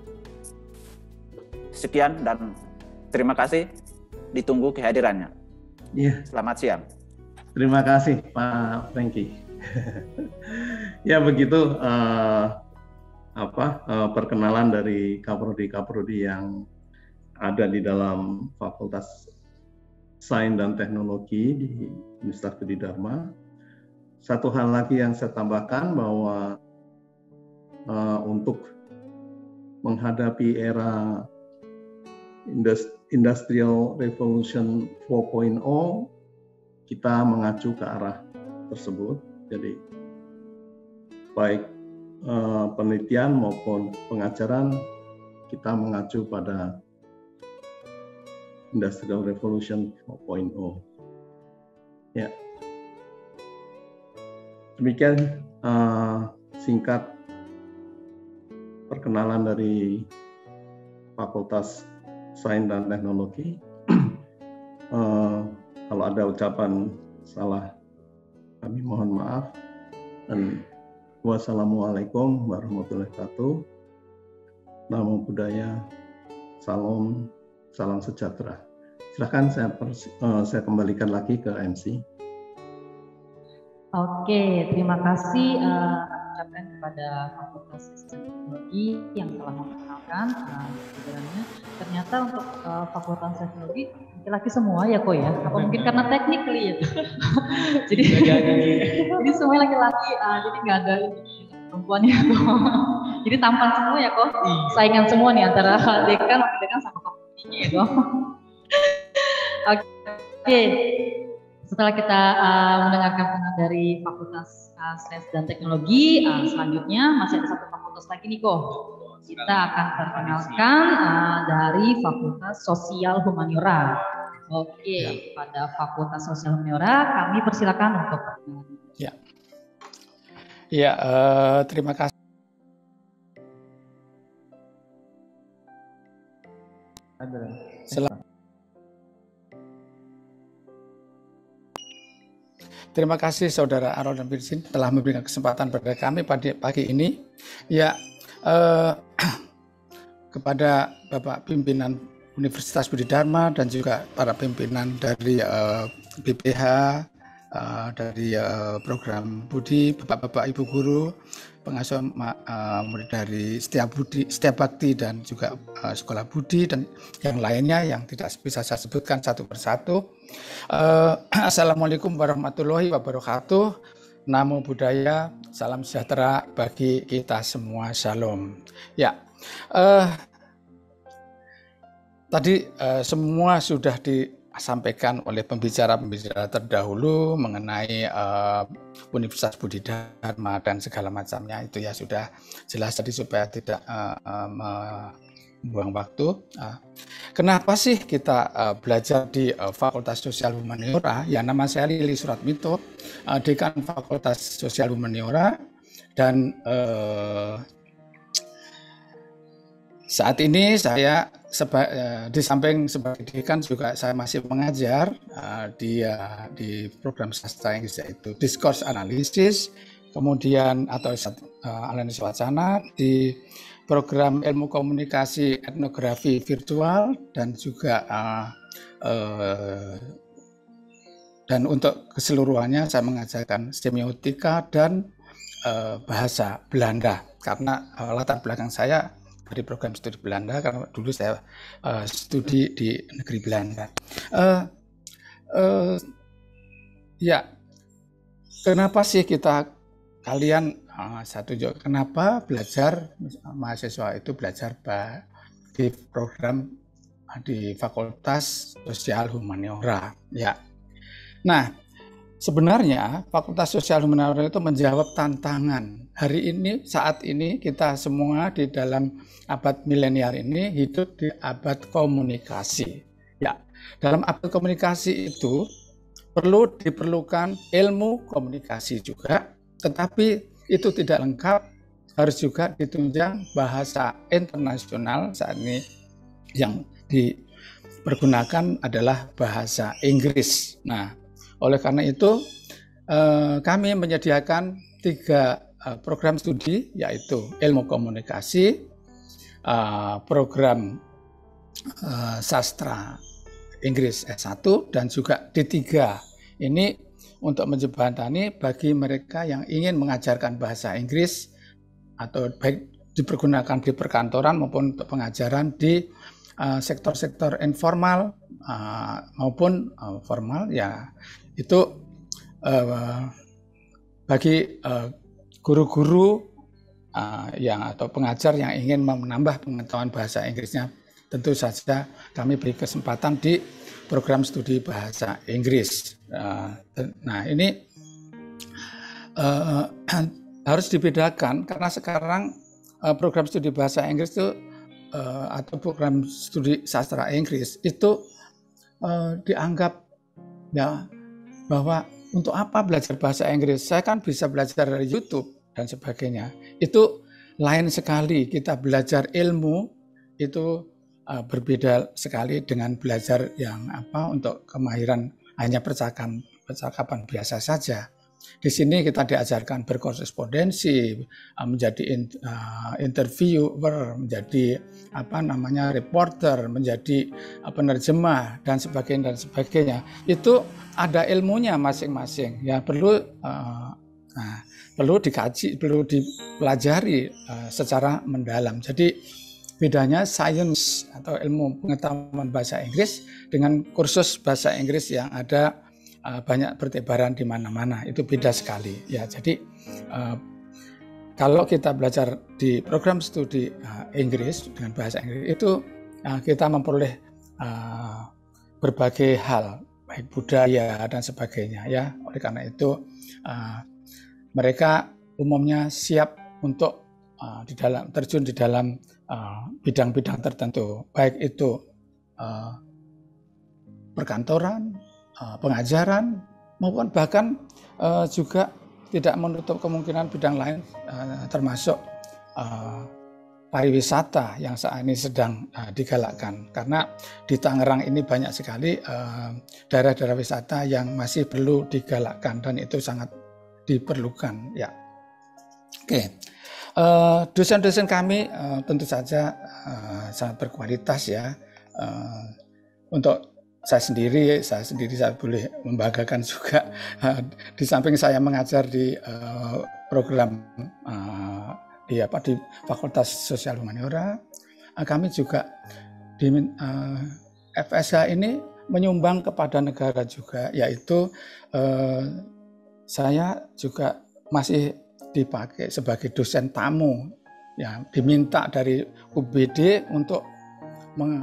Sekian dan terima kasih, ditunggu kehadirannya. Iya. Selamat siang. Terima kasih Pak Franky. Ya, begitu uh, apa uh, perkenalan dari kaprodi-kaprodi yang ada di dalam Fakultas Sains dan Teknologi di Universitas Budi Dharma. Satu hal lagi yang saya tambahkan bahwa uh, untuk menghadapi era Industrial Revolution empat titik nol, kita mengacu ke arah tersebut. Jadi baik uh, penelitian maupun pengajaran kita mengacu pada Industrial Revolution empat titik nol. Ya. Demikian uh, singkat perkenalan dari Fakultas Sains dan Teknologi. uh, kalau ada ucapan salah, kami mohon maaf. Dan wassalamualaikum warahmatullahi wabarakatuh. Namo Buddhaya, salam, salam sejahtera. Silakan saya, uh, saya kembalikan lagi ke M C. Oke, terima kasih uh, ucapkan kepada Fakultas Teknologi yang telah memperkenalkan uh, pelajarannya. Ternyata untuk uh, Fakultas Teknologi laki-laki semua ya kok ya? Apa mungkin karena teknik kali ya? jadi, jadi semua laki-laki, uh, jadi nggak ada perempuannya kok. Jadi tampan semua ya kok? Saingan semua nih antara dekan, wakil dekan sama fakultinya ya kok? Oke. Setelah kita uh, mendengarkan pendapat dari Fakultas uh, Sains dan Teknologi, uh, selanjutnya masih ada satu fakultas lagi nih kok. Kita akan perkenalkan uh, dari Fakultas Sosial Humaniora. Oke, ya. Pada Fakultas Sosial Humaniora kami persilakan untuk perkenalan. Ya, ya uh, terima kasih. Selamat. Terima kasih Saudara Arol dan Virgin telah memberikan kesempatan pada kami pada pagi ini. Ya, eh, kepada Bapak Pimpinan Universitas Budi Dharma dan juga para pimpinan dari eh, B P H, eh, dari eh, program Budi, Bapak-Bapak Ibu Guru, pengasuh uh, murid dari Setia Budi, Setia Bakti dan juga uh, Sekolah Budi dan yang lainnya yang tidak bisa saya sebutkan satu persatu. Uh, Assalamualaikum warahmatullahi wabarakatuh. Namo Buddhaya, salam sejahtera bagi kita semua. Shalom. Ya, uh, tadi uh, semua sudah disampaikan oleh pembicara-pembicara terdahulu mengenai uh, Universitas Budi Dharma dan segala macamnya, itu ya sudah jelas tadi supaya tidak uh, uh, membuang waktu. Uh, kenapa sih kita uh, belajar di uh, Fakultas Sosial Humaniora? Ya, nama saya Lili Suratmito, uh, Dekan Fakultas Sosial Humaniora, dan uh, saat ini saya seba, uh, di samping sebagai dekan juga saya masih mengajar uh, di uh, di program sastra Inggris, yaitu Discourse Analysis, kemudian atau uh, analisis wacana di program ilmu komunikasi etnografi virtual, dan juga uh, uh, dan untuk keseluruhannya saya mengajarkan semiotika dan uh, bahasa Belanda karena uh, latar belakang saya dari program studi Belanda karena dulu saya uh, studi di negeri Belanda. Uh, uh, ya, kenapa sih kita kalian uh, saya tunjuk kenapa belajar mahasiswa itu belajar di program di Fakultas Sosial Humaniora? Ya, nah sebenarnya Fakultas Sosial Humaniora itu menjawab tantangan. Hari ini, saat ini kita semua di dalam abad milenial ini hidup di abad komunikasi. Ya, dalam abad komunikasi itu perlu diperlukan ilmu komunikasi juga, tetapi itu tidak lengkap, harus juga ditunjang bahasa internasional. Saat ini yang dipergunakan adalah bahasa Inggris. Nah, oleh karena itu eh, kami menyediakan tiga eh, program studi, yaitu ilmu komunikasi, eh, program eh, sastra Inggris S satu, dan juga D tiga. Ini untuk menjembatani bagi mereka yang ingin mengajarkan bahasa Inggris atau baik dipergunakan di perkantoran maupun untuk pengajaran di sektor-sektor uh, informal uh, maupun uh, formal, ya itu uh, bagi uh, guru-guru uh, yang atau pengajar yang ingin menambah pengetahuan bahasa Inggrisnya, tentu saja kami beri kesempatan di program studi bahasa Inggris. Uh, nah ini uh, harus dibedakan karena sekarang uh, program studi bahasa Inggris itu uh, atau program studi sastra Inggris itu uh, dianggap ya bahwa untuk apa belajar bahasa Inggris? Saya kan bisa belajar dari YouTube dan sebagainya. Itu lain sekali, kita belajar ilmu itu uh, berbeda sekali dengan belajar yang apa untuk kemahiran hanya percakapan percakapan biasa saja. Di sini kita diajarkan berkorespondensi, uh, menjadi in, uh, interviewer, menjadi apa namanya reporter, menjadi uh, penerjemah dan sebagainya dan sebagainya. Itu ada ilmunya masing-masing, ya perlu uh, nah, perlu dikaji, perlu dipelajari uh, secara mendalam. Jadi bedanya sains atau ilmu pengetahuan bahasa Inggris dengan kursus bahasa Inggris yang ada uh, banyak bertebaran di mana-mana, itu beda sekali. Ya, jadi uh, kalau kita belajar di program studi uh, Inggris dengan bahasa Inggris itu uh, kita memperoleh uh, berbagai hal, baik budaya dan sebagainya, ya. Oleh karena itu uh, mereka umumnya siap untuk uh, di dalam terjun di dalam uh, bidang-bidang tertentu, baik itu uh, perkantoran, uh, pengajaran, maupun bahkan uh, juga tidak menutup kemungkinan bidang lain, uh, termasuk uh, pariwisata yang saat ini sedang uh, digalakkan, karena di Tangerang ini banyak sekali uh, daerah-daerah wisata yang masih perlu digalakkan dan itu sangat diperlukan, ya. Oke, uh, dosen-dosen kami uh, tentu saja uh, sangat berkualitas, ya. Uh, untuk saya sendiri, saya sendiri saya boleh membanggakan juga uh, di samping saya mengajar di uh, program uh, di apa di Fakultas Sosial Humaniora, kami juga di uh, F S H ini menyumbang kepada negara juga, yaitu uh, saya juga masih dipakai sebagai dosen tamu, ya, diminta dari U B D untuk meng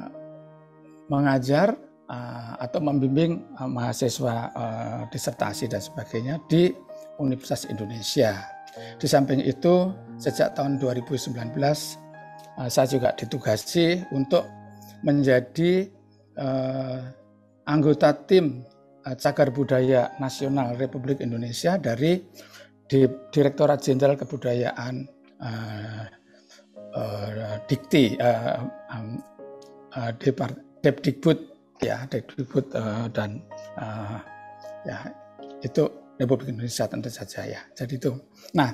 mengajar uh, atau membimbing uh, mahasiswa uh, disertasi dan sebagainya di Universitas Indonesia. Di samping itu, sejak tahun dua ribu sembilan belas, uh, saya juga ditugasi untuk menjadi uh, anggota tim uh, Cagar Budaya Nasional Republik Indonesia dari di Direktorat Jenderal Kebudayaan uh, uh, Dikti, uh, um, uh, Depart, Depdikbud, ya, Depdikbud uh, dan uh, ya itu Republik Indonesia tentu saja, ya. Jadi itu. Nah,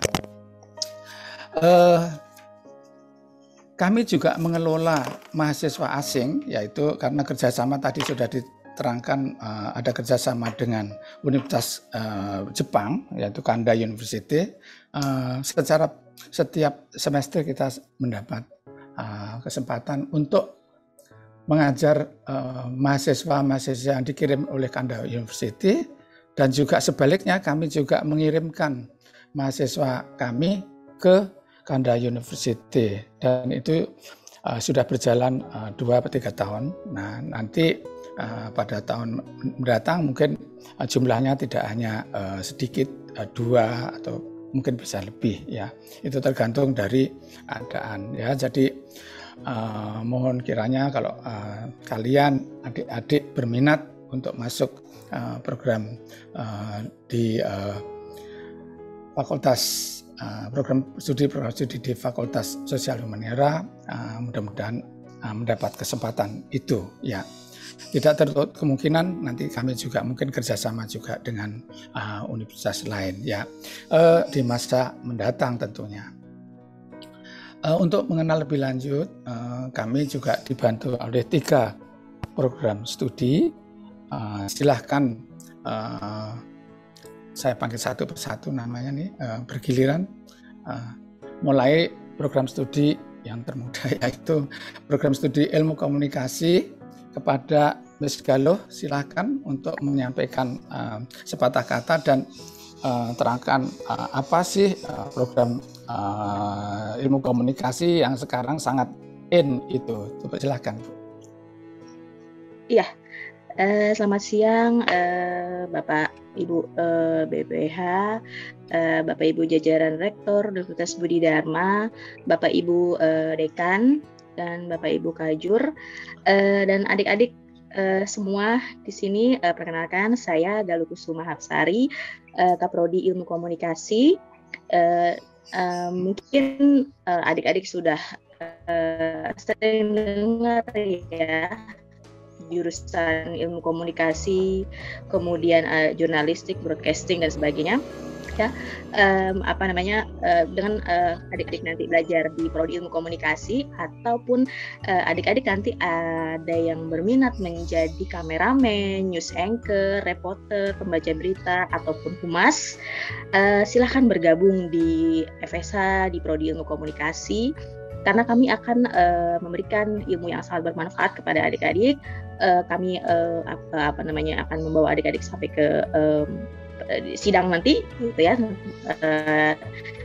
eh, kami juga mengelola mahasiswa asing, yaitu karena kerjasama tadi sudah diterangkan, eh, ada kerjasama dengan Universitas eh, Jepang, yaitu Kanda University. Eh, secara setiap semester kita mendapat eh, kesempatan untuk mengajar eh, mahasiswa-mahasiswa yang dikirim oleh Kanda University. Dan juga sebaliknya kami juga mengirimkan mahasiswa kami ke Kanda University, dan itu uh, sudah berjalan uh, dua atau tiga tahun. Nah, nanti uh, pada tahun mendatang mungkin uh, jumlahnya tidak hanya uh, sedikit, uh, dua atau mungkin bisa lebih, ya. Itu tergantung dari keadaan, ya. Jadi uh, mohon kiranya kalau uh, kalian adik-adik berminat untuk masuk Uh, program uh, di uh, fakultas uh, program studi program studi di Fakultas Sosial Humaniora, uh, mudah-mudahan uh, mendapat kesempatan itu, ya. Tidak tertutup kemungkinan nanti kami juga mungkin kerjasama juga dengan uh, universitas lain, ya, uh, di masa mendatang tentunya. Uh, untuk mengenal lebih lanjut, uh, kami juga dibantu oleh tiga program studi. Uh, silahkan uh, saya panggil satu persatu namanya nih, uh, bergiliran, uh, mulai program studi yang termuda, yaitu program studi ilmu komunikasi kepada Miz Galuh, silakan untuk menyampaikan uh, sepatah kata dan uh, terangkan uh, apa sih uh, program uh, ilmu komunikasi yang sekarang sangat in itu. Coba silakan. Iya, eh, selamat siang eh, Bapak Ibu eh, B P H, eh, Bapak Ibu jajaran Rektor Universitas Budi Dharma, Bapak Ibu eh, Dekan, dan Bapak Ibu Kajur, eh, dan adik-adik eh, semua di sini. Eh, perkenalkan, saya Galuh Kusuma Hapsari, eh, Kaprodi Ilmu Komunikasi. Eh, eh, mungkin eh, adik-adik sudah eh, sering dengar ya jurusan ilmu komunikasi, kemudian uh, jurnalistik, broadcasting dan sebagainya. Ya, um, apa namanya uh, dengan uh, adik-adik nanti belajar di prodi ilmu komunikasi, ataupun uh, adik-adik nanti ada yang berminat menjadi kameramen, news anchor, reporter, pembaca berita ataupun humas, uh, silahkan bergabung di F S H di prodi ilmu komunikasi. Karena kami akan uh, memberikan ilmu yang sangat bermanfaat kepada adik-adik. Uh, kami uh, apa, apa namanya akan membawa adik-adik sampai ke um, sidang nanti, gitu ya. Uh,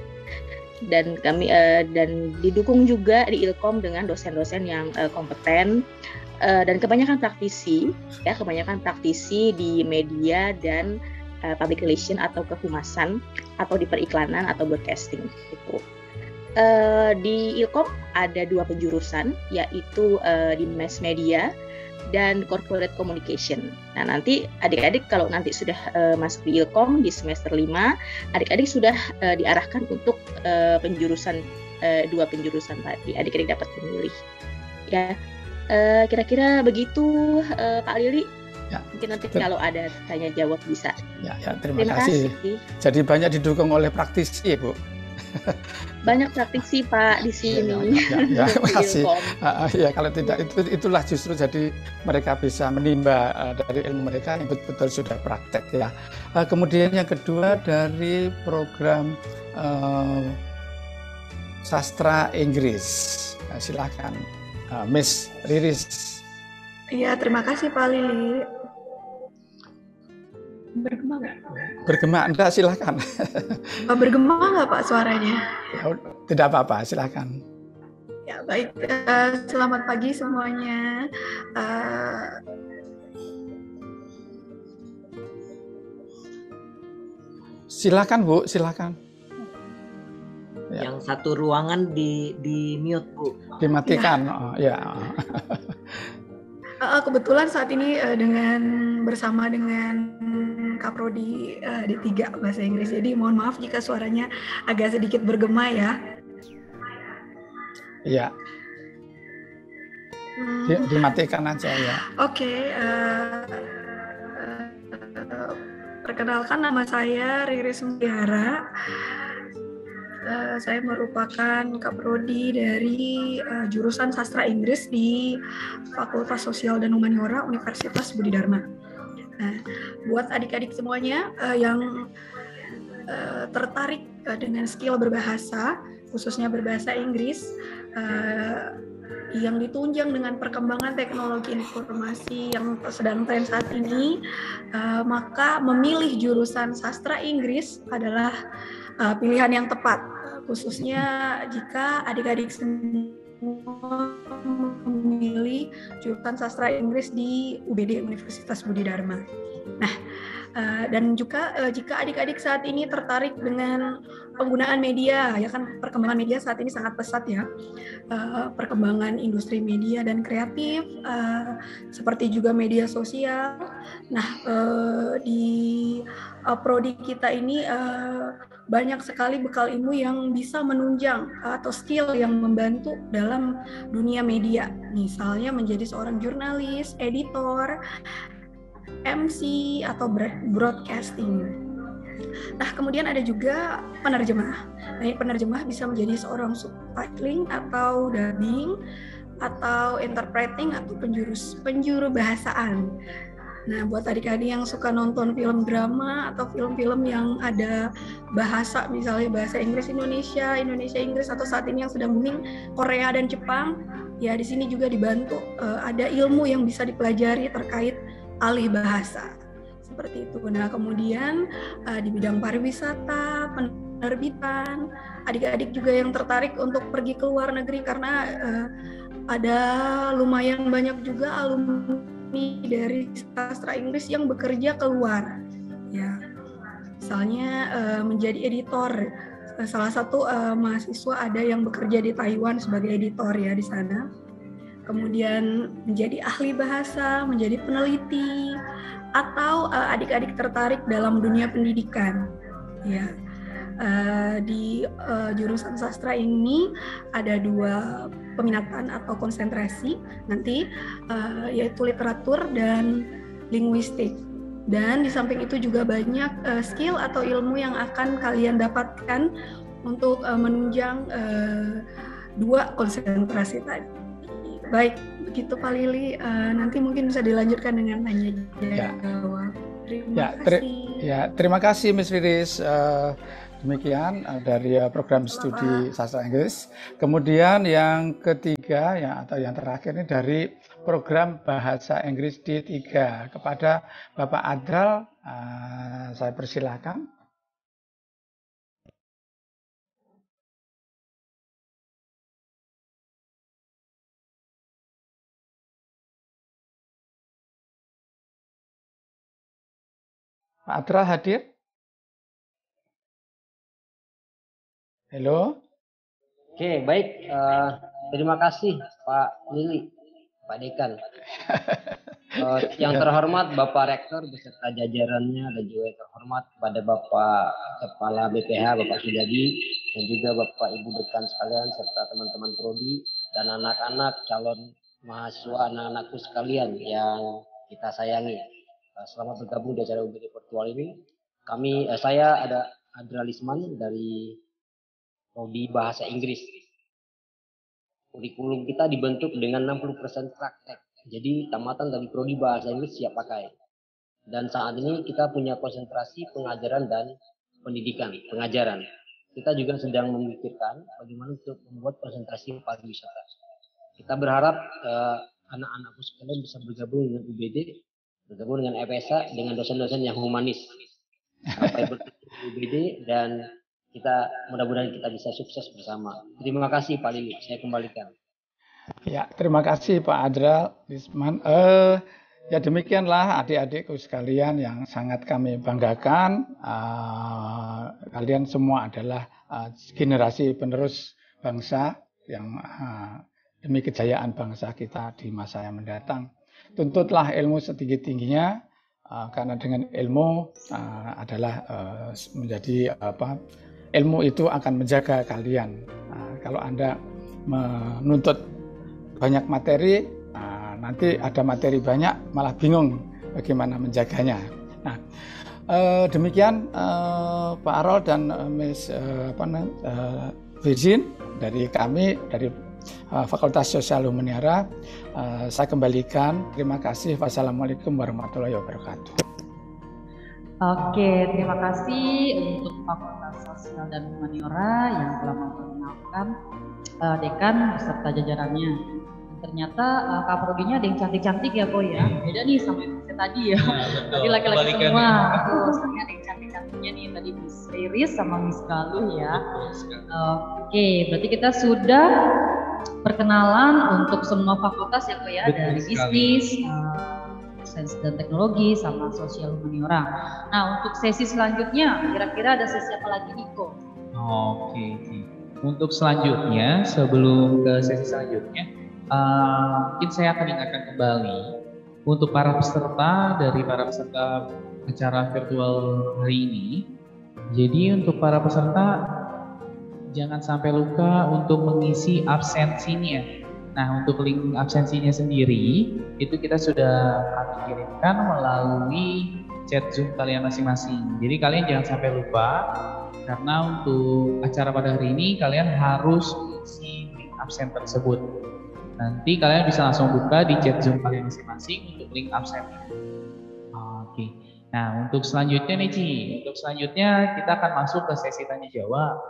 dan kami uh, dan didukung juga di Ilkom dengan dosen-dosen yang uh, kompeten uh, dan kebanyakan praktisi, ya kebanyakan praktisi di media dan uh, public relation atau kehumasan atau di periklanan atau broadcasting gitu. Uh, di Ilkom ada dua penjurusan, yaitu uh, di mass media dan corporate communication. Nah, nanti adik-adik kalau nanti sudah uh, masuk di Ilkom di semester lima, adik-adik sudah uh, diarahkan untuk uh, penjurusan uh, dua penjurusan tadi. Adik-adik dapat memilih. Ya, uh, kira-kira begitu, uh, Pak Lili. Ya. Mungkin nanti Ter kalau ada tanya jawab bisa. Ya, ya terima, terima kasih. kasih. Jadi banyak didukung oleh praktisi, Bu. Banyak praktisi Pak di sini. Ya, ya, ya, terima kasih. Uh, ya, kalau tidak itu itulah justru jadi mereka bisa menimba uh, dari ilmu mereka yang betul-betul sudah praktek ya. Uh, kemudian yang kedua dari program uh, sastra Inggris, uh, silakan uh, Miss Riris. Iya, terima kasih Pak Lili. Bergema nggak? Bergema, enggak silakan. Oh, bergema nggak Pak suaranya? Ya, tidak apa-apa, silakan. Ya baik, uh, selamat pagi semuanya. Uh, silakan Bu, silakan. Ya. Yang satu ruangan di di mute Bu. Dimatikan, ya. Oh, ya. Uh, kebetulan saat ini uh, dengan bersama dengan Kaprodi uh, D tiga Bahasa Inggris. Jadi mohon maaf jika suaranya agak sedikit bergema ya. Iya. Hmm. Dimatikan aja ya. Oke. Okay, uh, uh, perkenalkan nama saya Riris Mutiara. Uh, saya merupakan Kaprodi dari uh, jurusan Sastra Inggris di Fakultas Sosial dan Humaniora Universitas Budi Dharma. Nah, buat adik-adik semuanya uh, yang uh, tertarik uh, dengan skill berbahasa, khususnya berbahasa Inggris, uh, yang ditunjang dengan perkembangan teknologi informasi yang sedang tren saat ini, uh, maka memilih jurusan Sastra Inggris adalah uh, pilihan yang tepat. Khususnya jika adik-adik semua memilih jurusan sastra Inggris di U B D Universitas Budi Dharma. Nah, uh, dan juga uh, jika adik-adik saat ini tertarik dengan penggunaan media, ya kan perkembangan media saat ini sangat pesat ya, uh, perkembangan industri media dan kreatif, uh, seperti juga media sosial. Nah, uh, di uh, prodi kita ini uh, banyak sekali bekal ilmu yang bisa menunjang atau skill yang membantu dalam dunia media. Misalnya menjadi seorang jurnalis, editor, M C, atau broadcasting. Nah, kemudian ada juga penerjemah. Nah, penerjemah bisa menjadi seorang subtitling atau dubbing, atau interpreting, atau penjurus penjuru bahasaan. Nah, buat adik-adik yang suka nonton film drama atau film-film yang ada bahasa, misalnya bahasa Inggris Indonesia, Indonesia Inggris, atau saat ini yang sedang booming Korea dan Jepang, ya di sini juga dibantu uh, ada ilmu yang bisa dipelajari terkait alih bahasa seperti itu. Nah kemudian uh, di bidang pariwisata, penerbitan, adik-adik juga yang tertarik untuk pergi ke luar negeri karena uh, ada lumayan banyak juga alumni dari sastra Inggris yang bekerja keluar, ya misalnya uh, menjadi editor. Salah satu uh, mahasiswa ada yang bekerja di Taiwan sebagai editor ya di sana. Kemudian menjadi ahli bahasa, menjadi peneliti, atau uh, adik-adik tertarik dalam dunia pendidikan. Ya, uh, di uh, jurusan sastra ini ada dua peminatan atau konsentrasi nanti, uh, yaitu literatur dan linguistik. Dan di samping itu juga banyak uh, skill atau ilmu yang akan kalian dapatkan untuk uh, menunjang uh, dua konsentrasi tadi. Baik, begitu Pak Lili. Uh, nanti mungkin bisa dilanjutkan dengan tanya jawab. Terima ya, kasih. Ter ya, terima kasih Miss Riris. Uh, demikian uh, dari uh, program studi sastra Inggris. Kemudian yang ketiga ya atau yang terakhir ini dari program bahasa Inggris D tiga kepada Bapak Adral, uh, saya persilakan. Pak Adral hadir? Halo? Oke, baik. Uh, terima kasih Pak Lili, Pak Dekan. Uh, yang terhormat Bapak Rektor beserta jajarannya dan juga yang terhormat pada Bapak Kepala B P H, Bapak Sudadi, dan juga Bapak Ibu Dekan sekalian serta teman-teman prodi dan anak-anak calon mahasiswa, anak-anakku sekalian yang kita sayangi. Uh, selamat bergabung di acara U B D virtual ini. Kami, uh, saya ada Adralisman dari prodi Bahasa Inggris. Kurikulum kita dibentuk dengan enam puluh persen praktek. Jadi tamatan dari prodi Bahasa Inggris siap pakai. Dan saat ini kita punya konsentrasi pengajaran dan pendidikan, pengajaran. Kita juga sedang memikirkan bagaimana untuk membuat konsentrasi pariwisata. Kita berharap eh, anak-anakku sekalian bisa bergabung dengan U B D, bergabung dengan F S A, dengan dosen-dosen yang humanis. Sampai bertemu U B D dan kita mudah-mudahan kita bisa sukses bersama. Terima kasih Pak Lili, saya kembalikan. Ya, terima kasih Pak Adral Lisman. Eh, ya demikianlah adik-adikku sekalian yang sangat kami banggakan. Uh, kalian semua adalah uh, generasi penerus bangsa yang uh, demi kejayaan bangsa kita di masa yang mendatang. Tuntutlah ilmu setinggi-tingginya, uh, karena dengan ilmu uh, adalah uh, menjadi apa? Ilmu itu akan menjaga kalian. Nah, kalau Anda menuntut banyak materi, nah, nanti ada materi banyak, malah bingung bagaimana menjaganya. Nah, eh, demikian eh, Pak Arol dan eh, Miss eh, apa, eh, Virgin dari kami, dari eh, Fakultas Sosial Humaniora. Eh, saya kembalikan. Terima kasih. Wassalamualaikum warahmatullahi wabarakatuh. Oke, terima kasih untuk Fakultas Sosial dan Humaniora yang telah memperkenalkan uh, dekan beserta jajarannya. Dan ternyata uh, kaprodinya ada yang cantik-cantik ya, Ko ya. Beda nih sama yang saya tadi ya. Nah, tadi laki-laki semua. Terus ternyata ada yang cantik-cantiknya nih tadi Miss Riris sama Miss Galuh ya. Uh, Oke, berarti kita sudah perkenalan untuk semua fakultas ya, Ko ya, dari bisnis, uh, sains dan teknologi sama sosial humaniora. Nah, untuk sesi selanjutnya kira-kira ada sesi apa lagi nih, Ko? Oke, untuk selanjutnya sebelum ke sesi selanjutnya, uh, mungkin saya akan ingatkan kembali untuk para peserta dari para peserta acara virtual hari ini. Jadi untuk para peserta jangan sampai lupa untuk mengisi absensinya. Nah, untuk link absensinya sendiri itu kita sudah kami kirimkan melalui chat Zoom kalian masing-masing. Jadi kalian jangan sampai lupa, karena untuk acara pada hari ini kalian harus mengisi link absen tersebut. Nanti kalian bisa langsung buka di chat Zoom kalian masing-masing untuk link absennya. Oke. Nah, untuk selanjutnya nih Ci, untuk selanjutnya kita akan masuk ke sesi tanya jawab.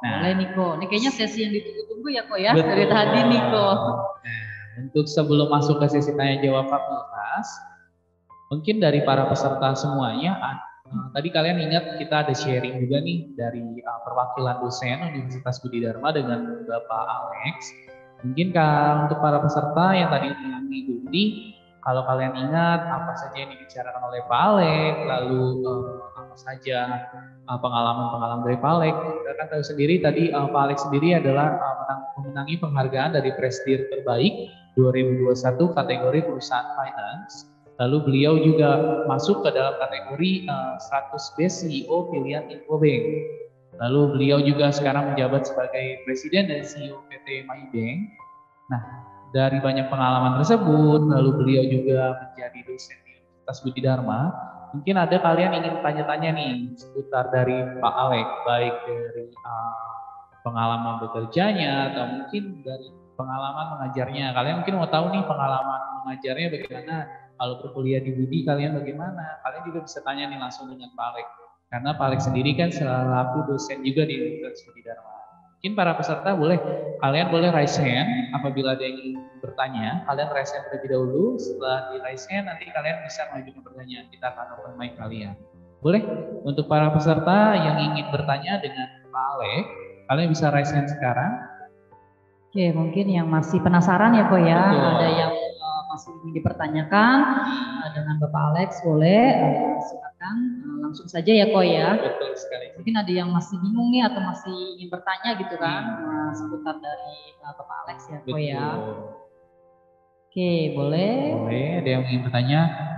Nah, boleh Niko. Ini kayaknya sesi yang ditunggu-tunggu ya kok ya betul. dari tadi Niko. Nah, untuk sebelum masuk ke sesi tanya jawab fakultas, mungkin dari para peserta semuanya, uh, tadi kalian ingat kita ada sharing juga nih dari uh, perwakilan dosen Universitas Budi Dharma dengan Bapak Alex. Mungkin kalau untuk para peserta yang tadi mengikuti, kalau kalian ingat apa saja yang dibicarakan oleh Pak Alex, lalu uh, apa saja uh, pengalaman-pengalaman dari Pak Alex. Kita kan tahu sendiri tadi uh, Pak Alex sendiri adalah uh, menang, memenangi penghargaan dari Presidir Terbaik dua ribu dua puluh satu kategori perusahaan finance. Lalu beliau juga masuk ke dalam kategori uh, seratus Best C E O pilihan Infobank. Lalu beliau juga sekarang menjabat sebagai Presiden dan C E O P T Maybank. Nah, dari banyak pengalaman tersebut, lalu beliau juga menjadi dosen di Universitas Budi Dharma. Mungkin ada kalian ingin tanya-tanya nih seputar dari Pak Alex, baik dari uh, pengalaman bekerjanya atau mungkin dari pengalaman mengajarnya. Kalian mungkin mau tahu nih pengalaman mengajarnya bagaimana, kalau berkuliah di Budi kalian bagaimana. Kalian juga bisa tanya nih langsung dengan Pak Alex. Karena Pak Alex sendiri kan selaku dosen juga di Universitas Budi Dharma. Mungkin para peserta boleh, kalian boleh raise hand apabila ada yang ingin bertanya. Kalian raise hand terlebih dahulu, setelah di raise hand nanti kalian bisa mengajukan pertanyaan. Kita akan open mic kalian. Boleh? Untuk para peserta yang ingin bertanya dengan Pak Alex, kalian bisa raise hand sekarang. Oke, mungkin yang masih penasaran ya kok ya, Betul. ada yang uh, masih ingin dipertanyakan uh, dengan Bapak Alex, boleh uh, silakan uh, langsung saja ya kok ya. Betul sekali. Mungkin ada yang masih bingung nih atau masih ingin bertanya gitu kan uh, seputar dari uh, Bapak Alex ya kok ya. Oke, boleh. Boleh, ada yang ingin bertanya?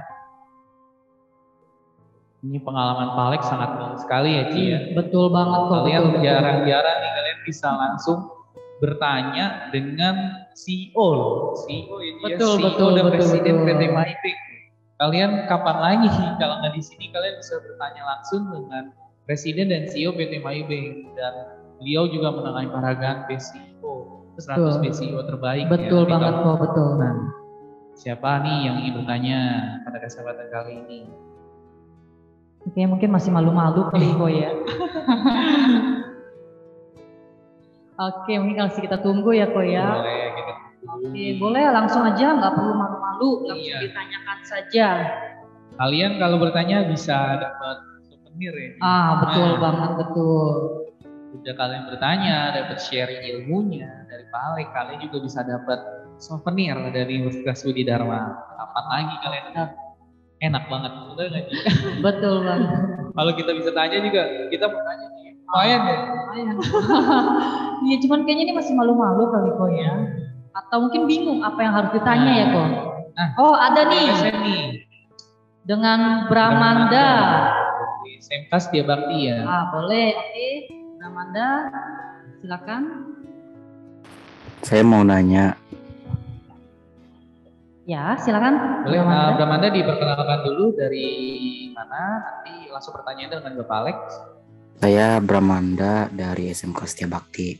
Ini pengalaman Pak Alex sangat bagus sekali ya Ci ya. Betul banget kok. Kalian betul, jarang-jarang nih kalian bisa langsung bertanya dengan C E O loh. C E O ya dia Betul, C E O betul, dan betul, Presiden betul. P T Maybank. Kalian kapan lagi kalau nggak di sini kalian bisa bertanya langsung dengan Presiden dan C E O P T Maybank, dan beliau juga menangani penghargaan Best C E O, seratus Best C E O terbaik. Betul ya. banget Kalau- kok, betul. Nah, siapa nih yang ingin bertanya pada kesempatan kali ini? Oke, mungkin masih malu-malu kali kok ya. Oke, mungkin langsung kita tunggu ya kok ya. Boleh kita Oke, boleh langsung aja, nggak perlu malu-malu, langsung Iya. ditanyakan saja. Kalian kalau bertanya bisa dapat souvenir ya. Ah, betul Nah, banget, betul. Udah kalian bertanya, dapat sharing ilmunya dari Pak Alex, kalian juga bisa dapat souvenir dari Universitas Budi Dharma. Kapan lagi kalian? Enak banget, betul nggak sih? Betul banget. Kalau kita bisa tanya juga, kita mau tanya nih, lumayan deh. Lumayan. Iya, cuman kayaknya ini masih malu-malu kali kok ya. Atau mungkin bingung apa yang harus ditanya ya kok. Oh, ada nih. Saya nih, Dengan Bramanda. di S M K Setia Bakti ya. Ah, boleh. Oke, Bramanda, silakan. Saya mau nanya, Ya, silakan. Boleh, Bramanda. uh, Bramanda diperkenalkan dulu dari mana, nanti langsung pertanyaan dengan Bapak Alex. saya Bramanda dari S M K Setia Bakti.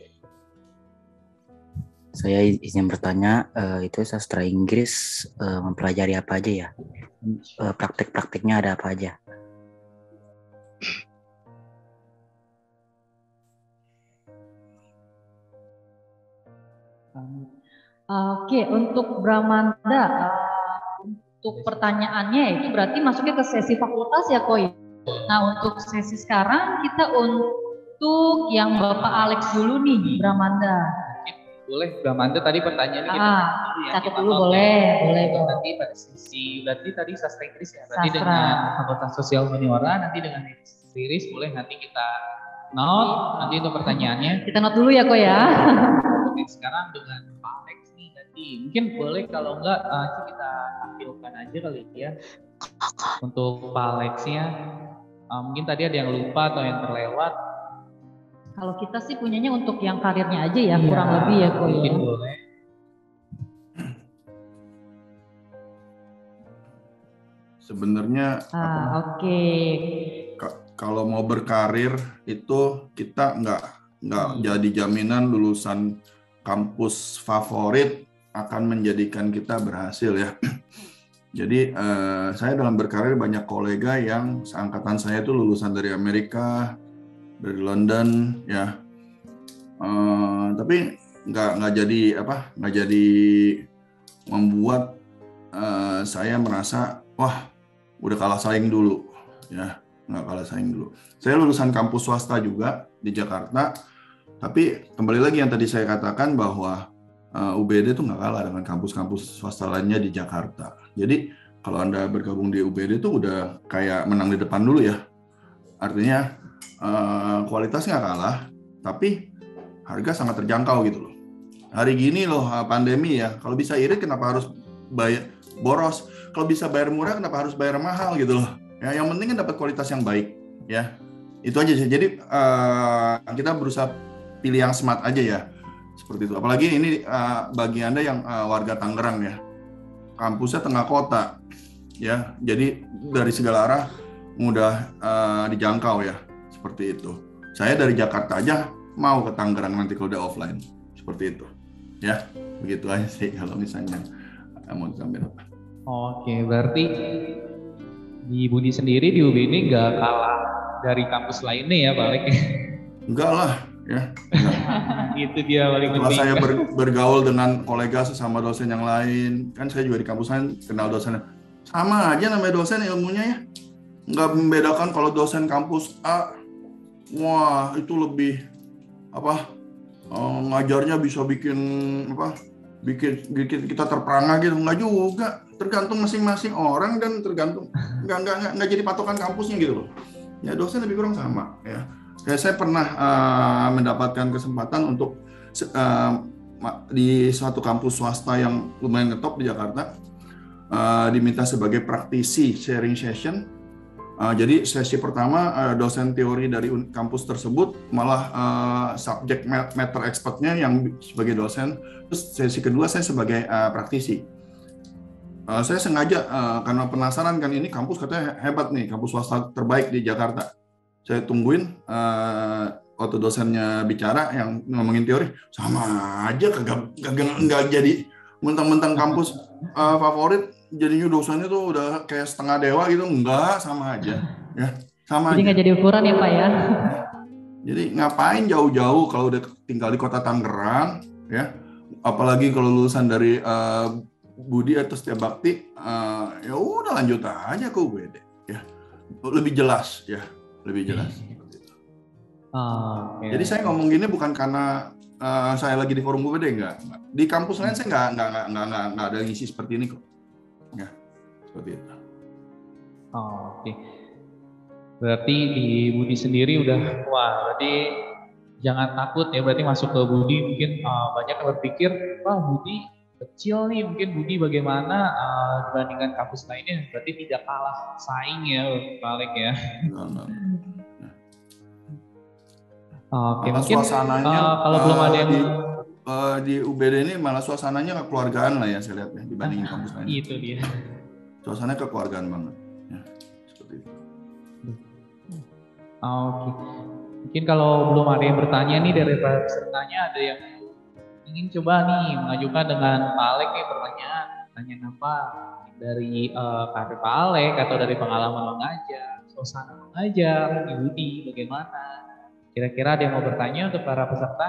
Saya izin bertanya, eh, itu sastra Inggris eh, mempelajari apa aja ya? Eh, praktek-prakteknya ada apa aja? Oke, untuk Bramanda, uh, untuk pertanyaannya itu berarti masuknya ke sesi fakultas ya Koi. Nah, untuk sesi sekarang kita untuk yang Bapak Alex dulu nih, Bramanda. Boleh, Bramanda tadi pertanyaannya kita Ah, catat dulu ya. catat kita dulu note boleh, ya. boleh, Untuk boleh. nanti pada sesi, berarti tadi sastra Inggris ya. Berarti Sastra. dengan Fakultas Sosial Humaniora, nanti dengan Inggris boleh nanti kita note, nanti untuk pertanyaannya. Kita note dulu ya Koi ya. Oke, sekarang dengan Pak Alex nih nanti. Mungkin boleh kalau enggak uh, Ci, kita tampilkan aja kali ya. Untuk Pak Alexnya. Uh, mungkin tadi ada yang lupa atau yang terlewat. Kalau kita sih punyanya untuk yang karirnya aja ya, Iya, kurang lebih ya Koi. mungkin Ya. boleh. Sebenarnya Ah, oke. ka- kalau mau berkarir itu kita nggak nggak jadi jaminan lulusan kampus favorit akan menjadikan kita berhasil ya. Jadi eh, saya dalam berkarir banyak kolega yang seangkatan saya itu lulusan dari Amerika, dari London ya. uh, tapi nggak nggak jadi apa nggak jadi membuat uh, saya merasa wah udah kalah saing dulu, ya nggak kalah saing dulu. Saya lulusan kampus swasta juga di Jakarta, tapi kembali lagi yang tadi saya katakan bahwa uh, U B D itu nggak kalah dengan kampus-kampus swasta lainnya di Jakarta. Jadi kalau Anda bergabung di U B D itu udah kayak menang di depan dulu ya. Artinya uh, kualitas nggak kalah, tapi harga sangat terjangkau gitu loh. Hari gini loh pandemi ya, kalau bisa irit kenapa harus bayar boros? Kalau bisa bayar murah kenapa harus bayar mahal gitu loh? Ya, yang penting kan dapat kualitas yang baik ya. Itu aja sih. Jadi uh, kita berusaha pilih yang smart aja ya. Seperti itu. Apalagi ini uh, bagi Anda yang uh, warga Tangerang ya. Kampusnya tengah kota. Ya. Jadi dari segala arah mudah uh, dijangkau ya. Seperti itu. Saya dari Jakarta aja mau ke Tangerang nanti kalau udah offline. Seperti itu. Ya. Begitu aja sih kalau misalnya mau disampaikan apa. Oke, berarti di Budi sendiri di U B ini nggak kalah dari kampus lainnya ya Pak Alek? Enggak lah, ya. Itu dia paling penting. Kalau saya ber, bergaul dengan kolega sesama dosen yang lain, kan saya juga di kampus lain kenal dosennya. Sama aja namanya dosen ilmunya ya. Nggak membedakan kalau dosen kampus A, wah itu lebih apa? Uh, ngajarnya bisa bikin apa? bikin bikin kita terperangah gitu, nggak juga, tergantung masing-masing orang dan tergantung nggak nggak nggak nggak jadi patokan kampusnya gitu loh. Ya dosen lebih kurang sama ya. Kayak saya pernah uh, mendapatkan kesempatan untuk uh, di suatu kampus swasta yang lumayan ngetop di Jakarta, uh, diminta sebagai praktisi sharing session. Uh, jadi sesi pertama uh, dosen teori dari kampus tersebut malah uh, subject matter expertnya yang sebagai dosen. Terus sesi kedua saya sebagai uh, praktisi. Uh, saya sengaja uh, karena penasaran kan ini kampus katanya hebat nih, kampus swasta terbaik di Jakarta. Saya tungguin uh, waktu dosennya bicara yang ngomongin teori sama aja kagak kagak nggak jadi mentang-mentang kampus uh, favorit. Jadinya dosennya tuh udah kayak setengah dewa gitu, enggak, sama aja ya, sama jadi nggak jadi ukuran ya Pak ya. Jadi ngapain jauh-jauh kalau udah tinggal di kota Tangerang ya, apalagi kalau lulusan dari uh, Budi atau Setia Bakti, uh, ya udah lanjut aja ke U B D ya, lebih jelas ya, lebih jelas. Oh, okay. Jadi saya ngomong gini bukan karena uh, saya lagi di forum U B D, enggak, enggak. Di kampus lain saya enggak enggak enggak enggak, enggak, enggak ada ngisi seperti ini kok. Ya, seperti itu. Oh, oke. Okay. Berarti di Budi sendiri udah, wah, berarti jangan takut ya, berarti masuk ke Budi mungkin uh, banyak yang berpikir, wah Budi kecil nih, mungkin Budi bagaimana uh, dibandingkan kampus lainnya, berarti tidak kalah saing ya Pak Alek ya. Enggak, enggak. Oke, okay, malah mungkin suasananya uh, kalau uh, belum ada yang di, uh, di U B D ini malah suasananya kekeluargaan lah ya saya lihat ya dibandingin kampus lain. Itu dia. Suasananya kekeluargaan banget. Ya, seperti itu. Oke. Okay. Mungkin kalau belum ada yang bertanya nih dari pesertanya, ada yang ingin coba nih mengajukan dengan Pak Alek nih pertanyaan, pertanyaan apa dari uh, karir Pak Alek atau dari pengalaman mengajar, suasana mengajar di Budi bagaimana? Kira-kira ada yang mau bertanya untuk para peserta?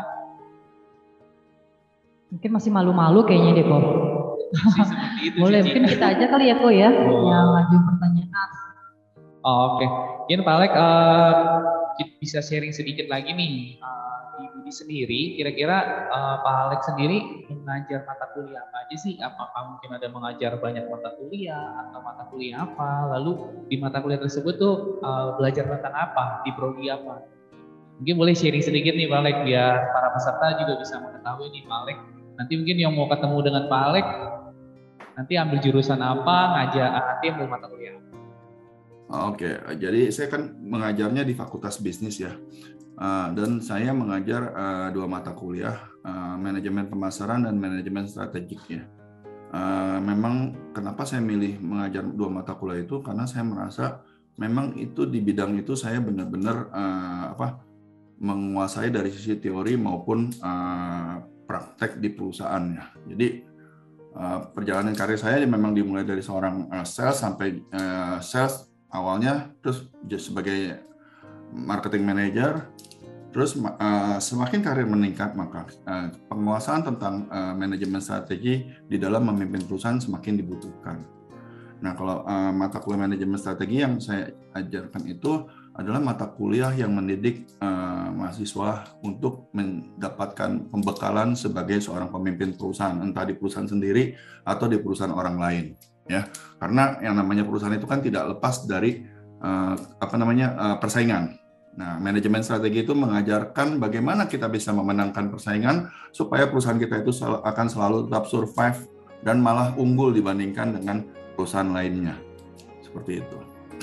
Mungkin masih malu-malu kayaknya deh kok. Boleh, mungkin kita aja kali ya kok ya, oh. yang ngajuin pertanyaan. Oh, oke, okay. Mungkin Pak Alek uh, bisa sharing sedikit lagi nih. Uh, di Budi sendiri, kira-kira uh, Pak Alek sendiri mengajar mata kuliah apa aja sih? Apakah mungkin ada mengajar banyak mata kuliah atau mata kuliah apa? Lalu di mata kuliah tersebut tuh uh, belajar tentang apa? Di prodi apa? Mungkin boleh sharing sedikit nih Pak Alek biar para peserta juga bisa mengetahui nih Pak Alek. Nanti mungkin yang mau ketemu dengan Pak Alek nanti ambil jurusan apa, ngajar nanti ambil mata kuliah. Oke, jadi saya kan mengajarnya di Fakultas Bisnis ya, uh, dan saya mengajar uh, dua mata kuliah, uh, manajemen pemasaran dan manajemen strategik ya. Uh, memang kenapa saya milih mengajar dua mata kuliah itu karena saya merasa memang itu di bidang itu saya benar-benar uh, apa menguasai dari sisi teori maupun uh, praktek di perusahaannya. Jadi uh, perjalanan karir saya memang dimulai dari seorang uh, sales sampai uh, sales awalnya, terus sebagai marketing manager, terus uh, semakin karir meningkat, maka uh, penguasaan tentang uh, manajemen strategi di dalam memimpin perusahaan semakin dibutuhkan. Nah, kalau uh, mata kuliah manajemen strategi yang saya ajarkan itu adalah mata kuliah yang mendidik uh, mahasiswa untuk mendapatkan pembekalan sebagai seorang pemimpin perusahaan, entah di perusahaan sendiri atau di perusahaan orang lain, ya. Karena yang namanya perusahaan itu kan tidak lepas dari uh, apa namanya uh, persaingan. Nah, manajemen strategi itu mengajarkan bagaimana kita bisa memenangkan persaingan supaya perusahaan kita itu sel- akan selalu tetap survive dan malah unggul dibandingkan dengan perusahaan lainnya. Seperti itu.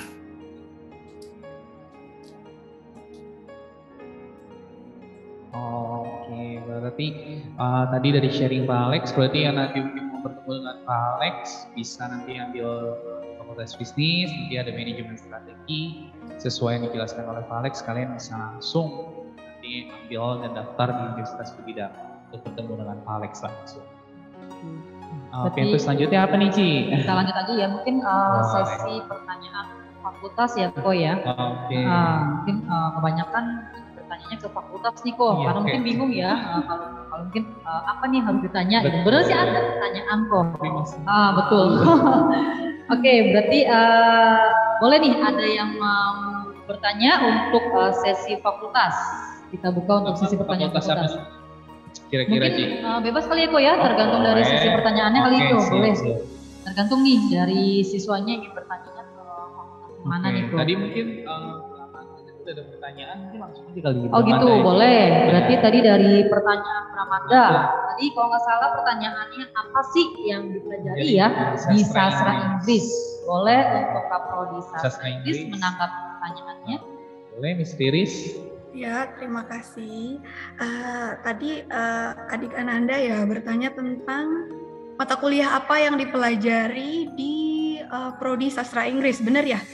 Oke, berarti uh, tadi dari sharing Pak Alex, berarti yang nanti mungkin mau bertemu dengan Pak Alex bisa nanti ambil fakultas bisnis, nanti ada manajemen strategi sesuai yang dijelaskan oleh Pak Alex, kalian bisa langsung nanti ambil dan daftar di Universitas Bidang untuk bertemu dengan Pak Alex langsung. Oke, Berarti, terus selanjutnya apa nih Ci? Kita lanjut aja ya, mungkin uh, sesi pertanyaan fakultas ya Ko ya. Oke. Uh, mungkin uh, kebanyakan bertanyanya ke fakultas nih Ko, Iya, karena oke. mungkin bingung ya uh, kalau kalau mungkin uh, apa nih harus ditanya. Gitu. Benar sih ada pertanyaan Ko. Ah betul. Oke, berarti uh, boleh nih ada yang mau bertanya untuk uh, sesi fakultas. Kita buka untuk sesi pertanyaan Fakultas apa fakultas. nih? Kira-kira Mungkin Ci? uh, bebas kali ya Ko ya, tergantung dari Boleh. sesi pertanyaannya kali Oke, itu, siap, boleh. siap. Tergantung nih dari siswanya ingin bertanya ke fakultas mana Oke, nih Ko. tadi mungkin uh, udah ada pertanyaan, mungkin langsung aja kali. Oh gitu, Pramanda ya. boleh. Berarti Ya. tadi dari pertanyaan Pramanda. Tadi kalau nggak salah pertanyaannya apa sih yang dipelajari Jadi, ya di di sastra sastra Inggris. Inggris? Boleh untuk Kaprodi Sastra sastra Inggris Inggris. menanggapi pertanyaannya. Boleh, Miss Riris? Ya, terima kasih. Uh, tadi uh, adik Ananda ya bertanya tentang mata kuliah apa yang dipelajari di uh, Prodi Sastra Inggris, benar ya?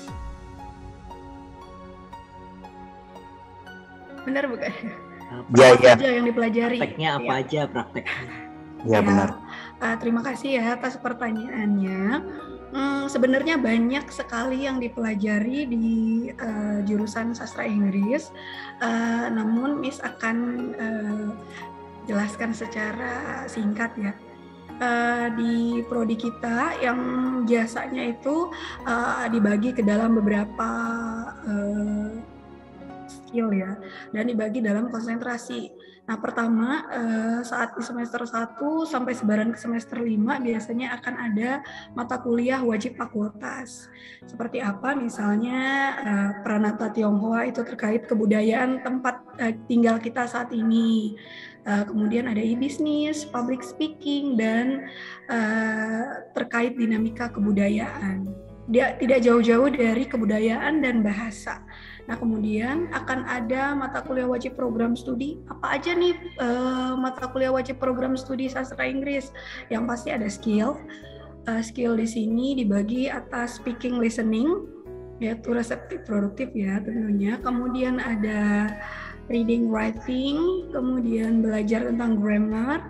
Benar bukan? Iya, Apa iya. saja yang dipelajari? Prakteknya apa Ya. aja prakteknya? Ya, Iya benar. uh, terima kasih ya atas pertanyaannya. Hmm, sebenarnya banyak sekali yang dipelajari di uh, jurusan sastra Inggris, uh, namun Miss akan uh, jelaskan secara singkat ya. Uh, di prodi kita yang biasanya itu uh, dibagi ke dalam beberapa uh, skill ya, dan dibagi dalam konsentrasi. Nah, pertama eh, saat di semester satu sampai sebaran ke semester lima biasanya akan ada mata kuliah wajib fakultas. Seperti apa? Misalnya eh, Pranata Tionghoa itu terkait kebudayaan tempat eh, tinggal kita saat ini. Eh, kemudian ada e-business, public speaking, dan eh, terkait dinamika kebudayaan. Dia tidak jauh-jauh dari kebudayaan dan bahasa. Nah, kemudian akan ada mata kuliah wajib program studi. Apa aja nih uh, mata kuliah wajib program studi sastra Inggris? Yang pasti ada skill. Uh, skill di sini dibagi atas speaking, listening, yaitu reseptif, produktif ya tentunya. Kemudian ada reading, writing, kemudian belajar tentang grammar.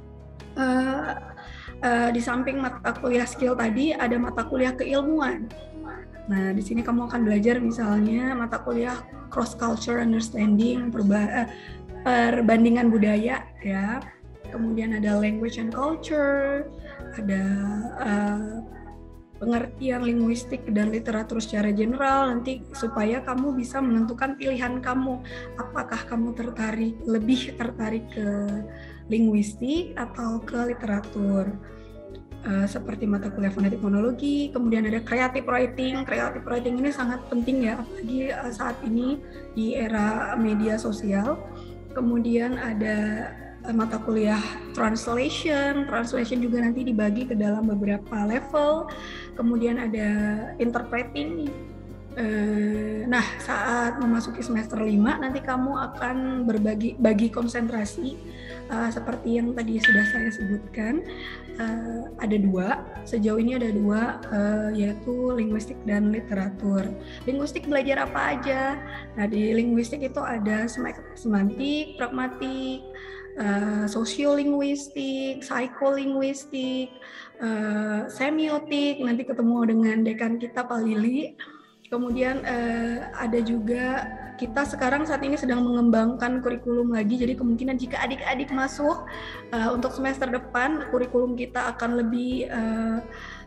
Uh, uh, di samping mata kuliah skill tadi ada mata kuliah keilmuan. Nah, di sini kamu akan belajar misalnya mata kuliah cross culture understanding, perba- perbandingan budaya ya. Kemudian ada language and culture, ada uh, pengertian linguistik dan literatur secara general nanti supaya kamu bisa menentukan pilihan kamu. Apakah kamu tertarik lebih tertarik ke linguistik atau ke literatur. Uh, seperti mata kuliah fonetik fonologi, kemudian ada creative writing. Creative writing ini sangat penting ya, apalagi uh, saat ini di era media sosial. Kemudian ada uh, mata kuliah translation. Translation juga nanti dibagi ke dalam beberapa level. Kemudian ada interpreting. Uh, nah, saat memasuki semester lima nanti kamu akan berbagi bagi konsentrasi uh, seperti yang tadi sudah saya sebutkan. Uh, ada dua, sejauh ini ada dua, uh, yaitu linguistik dan literatur. Linguistik belajar apa aja? Nah, di linguistik itu ada semantik, pragmatik, uh, sosiolinguistik, psikolinguistik, uh, semiotik. Nanti ketemu dengan dekan kita Pak Lili. Kemudian eh, ada juga kita sekarang saat ini sedang mengembangkan kurikulum lagi. Jadi kemungkinan jika adik-adik masuk uh, untuk semester depan, kurikulum kita akan lebih uh,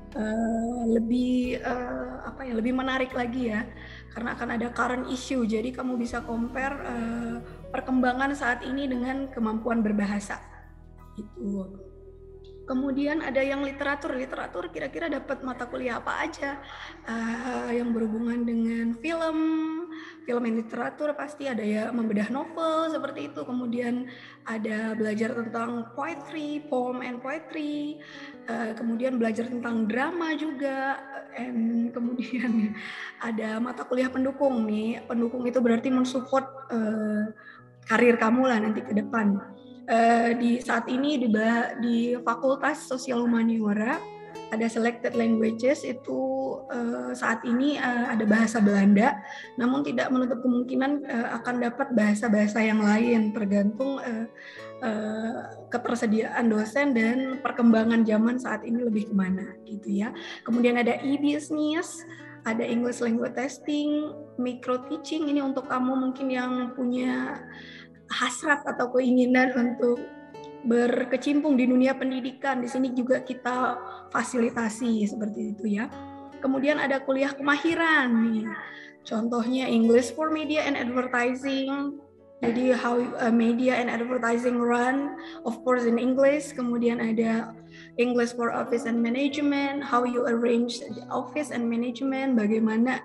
uh, lebih uh, apa ya, lebih menarik lagi ya, karena akan ada current issue. Jadi kamu bisa compare uh, perkembangan saat ini dengan kemampuan berbahasa. Itu. Kemudian ada yang literatur, literatur kira-kira dapat mata kuliah apa aja uh, yang berhubungan dengan film, film dan literatur pasti ada ya, membedah novel seperti itu. Kemudian ada belajar tentang poetry, poem and poetry, uh, kemudian belajar tentang drama juga, and kemudian ada mata kuliah pendukung nih. Pendukung itu berarti mensupport uh, karir kamu lah nanti ke depan. Uh, di saat ini di, di Fakultas Sosial Humaniora ada selected languages itu uh, saat ini uh, ada bahasa Belanda, namun tidak menutup kemungkinan uh, akan dapat bahasa-bahasa yang lain tergantung uh, uh, ketersediaan dosen dan perkembangan zaman saat ini lebih kemana gitu ya. Kemudian ada e-business, ada English language testing, micro teaching, ini untuk kamu mungkin yang punya hasrat atau keinginan untuk berkecimpung di dunia pendidikan. Di sini juga kita fasilitasi seperti itu ya. Kemudian ada kuliah kemahiran nih. Contohnya English for Media and Advertising. Jadi how uh, media and advertising run, of course in English. Kemudian ada English for Office and Management, how you arrange the office and management, bagaimana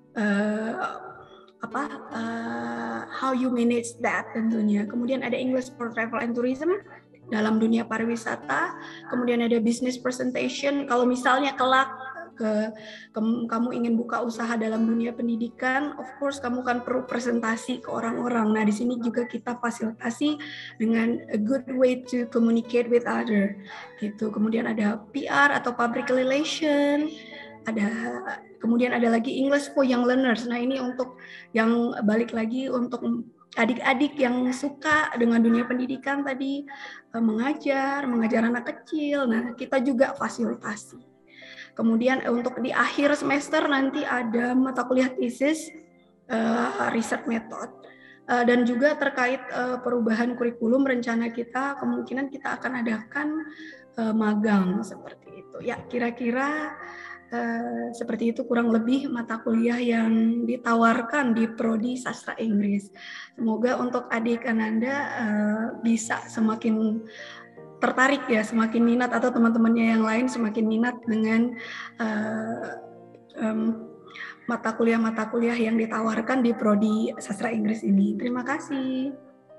uh, apa uh, how you manage that tentunya. Kemudian ada English for Travel and Tourism dalam dunia pariwisata. Kemudian ada Business Presentation kalau misalnya kelak ke, ke kamu ingin buka usaha dalam dunia pendidikan, of course kamu kan perlu presentasi ke orang-orang. Nah, di sini juga kita fasilitasi dengan a good way to communicate with other gitu. Kemudian ada P R atau Public Relation. Ada kemudian ada lagi English for Young Learners. Nah, ini untuk yang balik lagi untuk adik-adik yang suka dengan dunia pendidikan tadi, mengajar, mengajar anak kecil. Nah, kita juga fasilitasi. Kemudian untuk di akhir semester nanti ada mata kuliah thesis, uh, research method. Uh, dan juga terkait uh, perubahan kurikulum, rencana kita kemungkinan kita akan adakan uh, magang seperti itu. Ya, kira-kira Uh, seperti itu kurang lebih mata kuliah yang ditawarkan di Prodi Sastra Inggris. Semoga untuk adik Ananda uh, bisa semakin tertarik ya, semakin minat, atau teman-temannya yang lain semakin minat dengan uh, um, mata kuliah-mata kuliah yang ditawarkan di Prodi Sastra Inggris ini. Terima kasih.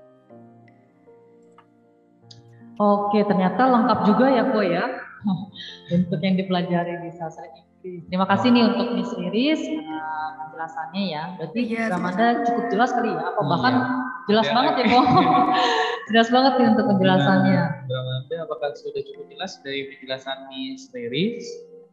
Oke, ternyata lengkap juga ya Ko ya. Untuk yang dipelajari di Sastra Inggris. Terima kasih nih untuk Miss Riris uh, penjelasannya ya. Berarti iya, Ramanda cukup jelas kali ya, apa bahkan iya. jelas Ya, banget ya Ko. Jelas banget nih untuk penjelasannya. Ramanda, apakah sudah cukup jelas dari penjelasan Miss Riris?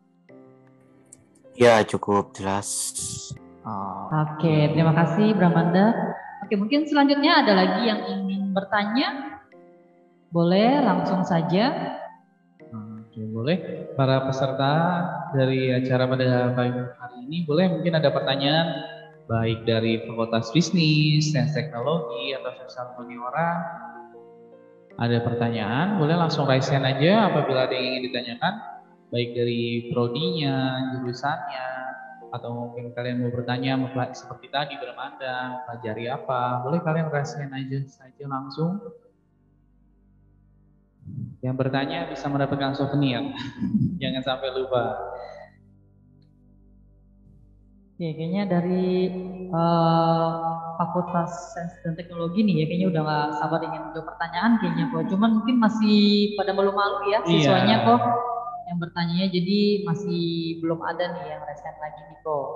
Ya, cukup jelas. Oh. Oke, terima kasih Bramanda. Oke, mungkin selanjutnya ada lagi yang ingin bertanya. Boleh langsung saja. Oke, boleh. Para peserta dari acara pada pagi hari ini, boleh mungkin ada pertanyaan baik dari Fakultas Bisnis, Sains Teknologi, atau Sosial Humaniora. Ada pertanyaan, boleh langsung raise hand aja apabila ada yang ingin ditanyakan, baik dari prodinya, jurusannya, atau mungkin kalian mau bertanya seperti tadi Bramanda, pelajari apa, boleh kalian raise hand aja saja langsung. Yang bertanya bisa mendapatkan souvenir. Jangan sampai lupa. Ya, kayaknya dari uh, Fakultas Sains dan Teknologi nih ya, kayaknya udah gak sabar ingin menjawab pertanyaan kayaknya kok. Cuman mungkin masih pada malu-malu ya siswanya kok yang bertanyanya, jadi masih belum ada nih yang resen lagi nih kok.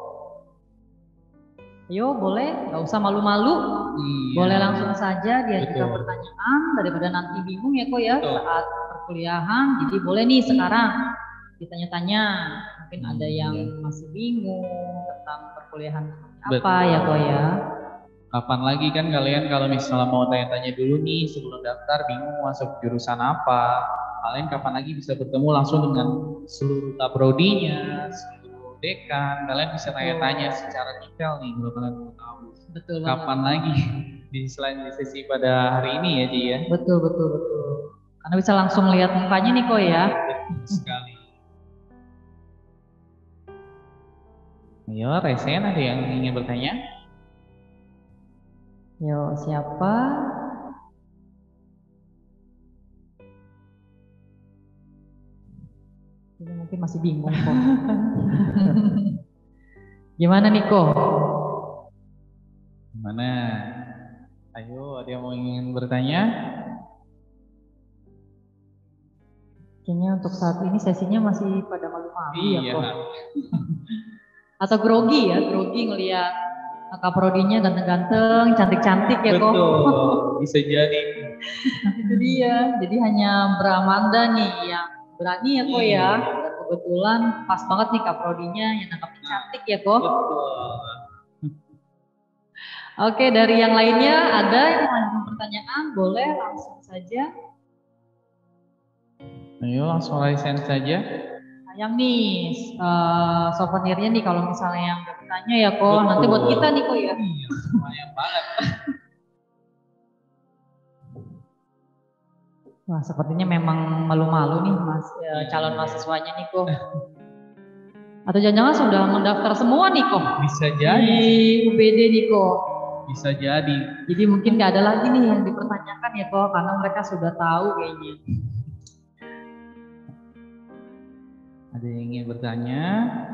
Ayo boleh, nggak usah malu-malu, iya. Boleh langsung saja diajukan pertanyaan daripada nanti bingung ya kok ya. Betul. Saat perkuliahan. Jadi boleh nih sekarang ditanya-tanya, mungkin hmm. ada yang masih bingung tentang perkuliahan apa. Betul. Ya kok ya. Kapan lagi kan kalian kalau misalnya mau tanya-tanya dulu nih sebelum daftar bingung masuk jurusan apa, kalian kapan lagi bisa bertemu langsung dengan seluruh prodinya, seluruh Dekan, kalian bisa tanya-tanya secara detail nih kalau kalian mau tahu. Betul Kapan banget. lagi di selain di sesi pada hari ini ya, Ci ya? Betul, betul, betul. Karena bisa langsung lihat mukanya nih kok ya. Betul sekali. Ayo, Resen ada yang ingin bertanya? Yo, siapa? Ini mungkin masih bingung kok. Gimana nih kok? Gimana? Ayo, ada yang mau ingin bertanya? Kayaknya untuk saat ini sesinya masih pada malu-malu ya Iya. kok. Atau grogi ya, grogi ngelihat kakak prodinya ganteng-ganteng, cantik-cantik ya kok. Betul, bisa jadi. Itu dia. Jadi hanya Bramanda nih yang berani ya kok ya. Dan kebetulan pas banget nih kak prodinya yang nangkapnya cantik ya kok. Oke, dari yang lainnya ada yang mau pertanyaan, boleh langsung saja. Ayo langsung resen saja. Sayang nih uh, souvenirnya nih kalau misalnya yang udah bertanya ya kok. Betul. Nanti buat kita nih kok ya. Iya, lumayan banget. Wah, sepertinya memang malu-malu nih mas ya, calon mahasiswanya nih kok. Atau jangan-jangan sudah mendaftar semua nih kok. Bisa jadi. Di U B D nih kok. Bisa jadi. Jadi mungkin nggak ada lagi nih yang dipertanyakan ya kok, karena mereka sudah tahu kayaknya. Ada yang ingin bertanya?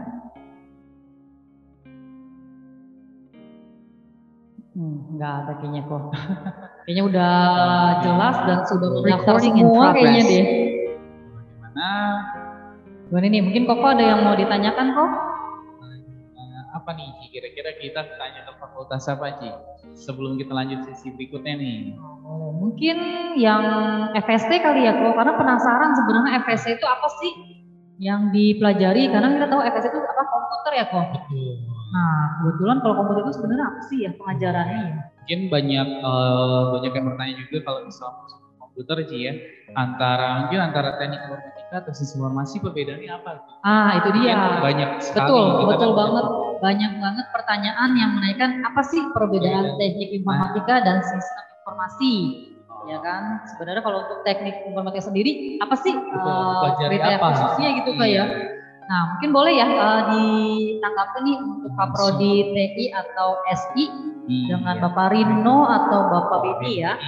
Hmm, nggak ada kayaknya kok. Kayaknya udah jelas dan sudah mendaftar semua kayaknya deh. Bagaimana? Gimana nih? Mungkin kok ada yang mau ditanyakan kok? Apa nih Ci? Kira-kira kita tanya ke fakultas apa Ci? Sebelum kita lanjut sesi berikutnya nih. Oh, mungkin yang F S T kali ya kok, karena penasaran sebenarnya F S T itu apa sih yang dipelajari? Karena kita tahu F S T itu apa, komputer ya kok. Nah kebetulan kalau komputer itu sebenarnya apa sih ya pengajarannya ya? Mungkin banyak uh, banyak yang bertanya juga kalau misal masuk komputer Ci ya, antara mungkin antara teknik informatika atau sistem informasi perbedaannya apa? Ah itu dia. Mungkin banyak sekali. Betul, kita betul tahu. banget. Banyak banget pertanyaan yang menanyakan apa sih perbedaan teknik informatika dan sistem informasi, ya kan? Sebenarnya kalau untuk teknik informatika sendiri apa sih uh, kriteria apa? khususnya gitu Kak ya? Nah mungkin boleh ya uh, ditanggapi nih untuk Kaprodi T I atau S I iya. dengan Bapak Rino atau Bapak Bedi ya.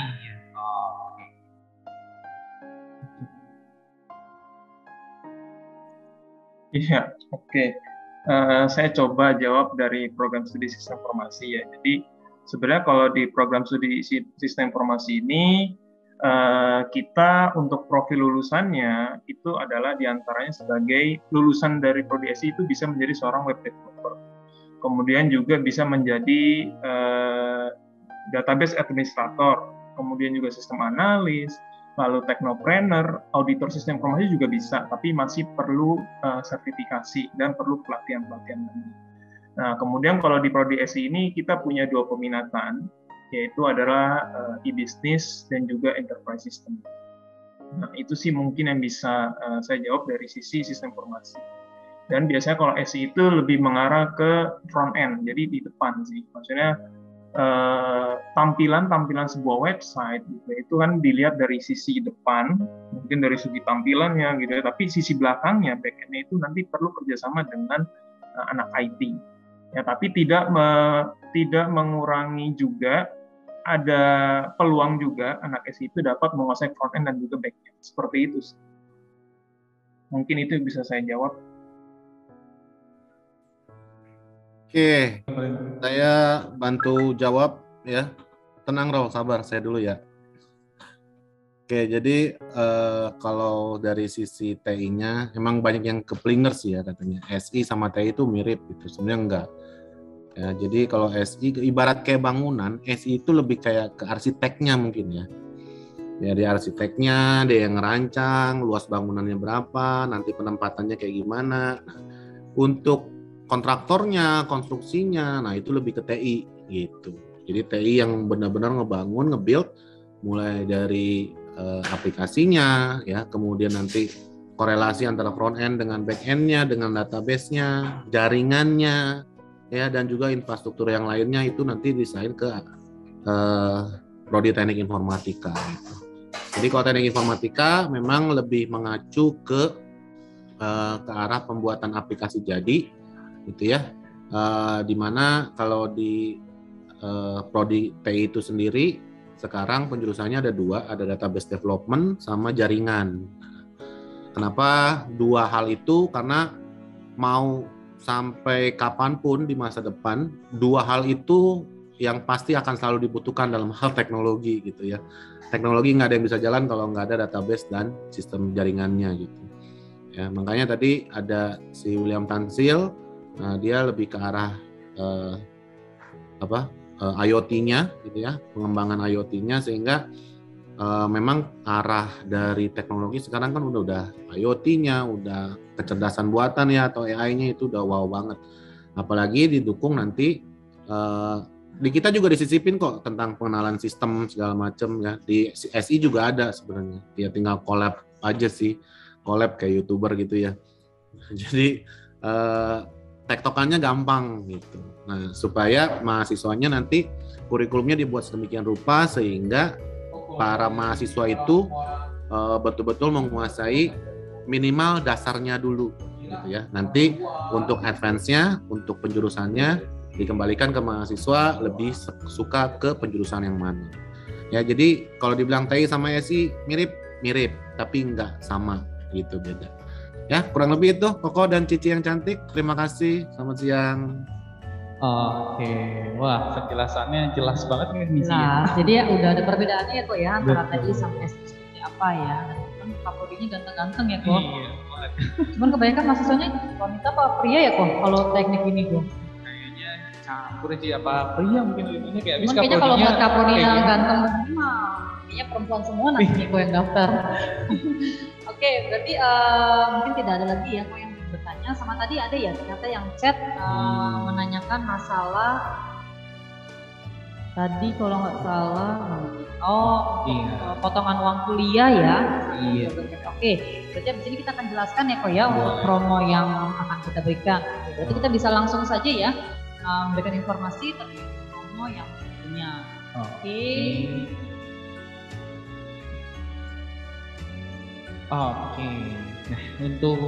Iya, oke. Okay. Uh, saya coba jawab dari program studi sistem informasi ya. Jadi sebenarnya kalau di program studi sistem informasi ini uh, kita untuk profil lulusannya itu adalah diantaranya sebagai lulusan dari prodi S I itu bisa menjadi seorang web developer. Kemudian juga bisa menjadi uh, database administrator, kemudian juga sistem analis, lalu teknopreneur, auditor sistem informasi juga bisa, tapi masih perlu uh, sertifikasi dan perlu pelatihan-pelatihan lagi. Nah, kemudian kalau di prodi S I ini kita punya dua peminatan, yaitu adalah uh, e-business dan juga enterprise system. Nah, itu sih mungkin yang bisa uh, saya jawab dari sisi sistem informasi. Dan biasanya kalau S I itu lebih mengarah ke front end, jadi di depan sih. Maksudnya tampilan-tampilan uh, sebuah website gitu, itu kan dilihat dari sisi depan, mungkin dari segi tampilannya gitu, tapi sisi belakangnya, back-end-nya itu nanti perlu kerjasama dengan uh, anak I T. Ya, tapi tidak me, tidak mengurangi juga, ada peluang juga anak S I itu dapat menguasai front-end dan juga back-end. Seperti itu. Mungkin itu bisa saya jawab. Oke, saya bantu jawab ya. Tenang Raul, sabar, saya dulu ya. Oke, jadi eh, kalau dari sisi T I-nya, emang banyak yang keplinger sih ya katanya. S I sama T I itu mirip gitu, sebenarnya enggak. Ya, jadi kalau S I ibarat kayak bangunan, S I itu lebih kayak ke arsiteknya mungkin ya. Ya di arsiteknya, dia yang ngerancang, luas bangunannya berapa, nanti penempatannya kayak gimana. Nah, untuk kontraktornya, konstruksinya, nah itu lebih ke T I gitu. Jadi T I yang benar-benar ngebangun, nge-build mulai dari uh, aplikasinya, ya, kemudian nanti korelasi antara front end dengan back end-nya, dengan database-nya, jaringannya, ya, dan juga infrastruktur yang lainnya itu nanti desain ke uh, prodi teknik informatika. Gitu. Jadi kalau teknik informatika memang lebih mengacu ke uh, ke arah pembuatan aplikasi jadi, gitu ya. Uh, dimana kalau di uh, prodi T I itu sendiri sekarang penjurusannya ada dua, ada database development sama jaringan. Kenapa dua hal itu? Karena mau sampai kapanpun di masa depan, dua hal itu yang pasti akan selalu dibutuhkan dalam hal teknologi gitu ya. Teknologi nggak ada yang bisa jalan kalau nggak ada database dan sistem jaringannya gitu. Ya, makanya tadi ada si William Tansil, nah dia lebih ke arah eh, apa eh, I O T-nya gitu ya, pengembangan I O T-nya sehingga eh, memang arah dari teknologi sekarang kan udah udah I O T-nya, udah kecerdasan buatan ya atau A I-nya itu udah wow banget. Apalagi didukung nanti eh, di kita juga disisipin kok tentang pengenalan sistem segala macam ya. Di S I juga ada sebenarnya. Ya tinggal collab aja sih, collab kayak YouTuber gitu ya. Jadi eh, tektokannya gampang gitu. Nah, supaya mahasiswanya nanti kurikulumnya dibuat sedemikian rupa sehingga para mahasiswa itu eh, betul-betul menguasai minimal dasarnya dulu gitu ya. Nanti untuk advance-nya, untuk penjurusannya dikembalikan ke mahasiswa lebih suka ke penjurusan yang mana. Ya, jadi kalau dibilang T I sama S I mirip, mirip, tapi enggak sama gitu, beda. Ya, kurang lebih itu Koko dan Cici yang cantik. Terima kasih. Selamat siang. Oke, wah penjelasannya jelas banget nih Cici. Nah, jadi ya udah ada perbedaannya ya kok ya antara T I sama S I seperti apa ya. Kan Kapodinya ganteng-ganteng ya kok. Iya, cuman kebanyakan mahasiswanya wanita apa pria ya kok kalau teknik ini kok? Campur sih apa pria mungkin ini kayak habis kayaknya kalau buat Kaprodinya ganteng begini mah kayaknya perempuan semua nanti kok yang daftar. Oke, berarti uh, mungkin tidak ada lagi ya kok yang bertanya. Sama tadi ada ya ternyata yang chat uh, hmm. menanyakan masalah tadi kalau nggak salah oh iya. potongan uang kuliah ya. Iya. Oke, berarti di sini kita akan jelaskan ya kok ya untuk promo yang akan kita berikan. Berarti kita bisa langsung saja ya Uh, memberikan informasi terkait promo yang punya. Oke. Okay. Oke. Okay. Nah, untuk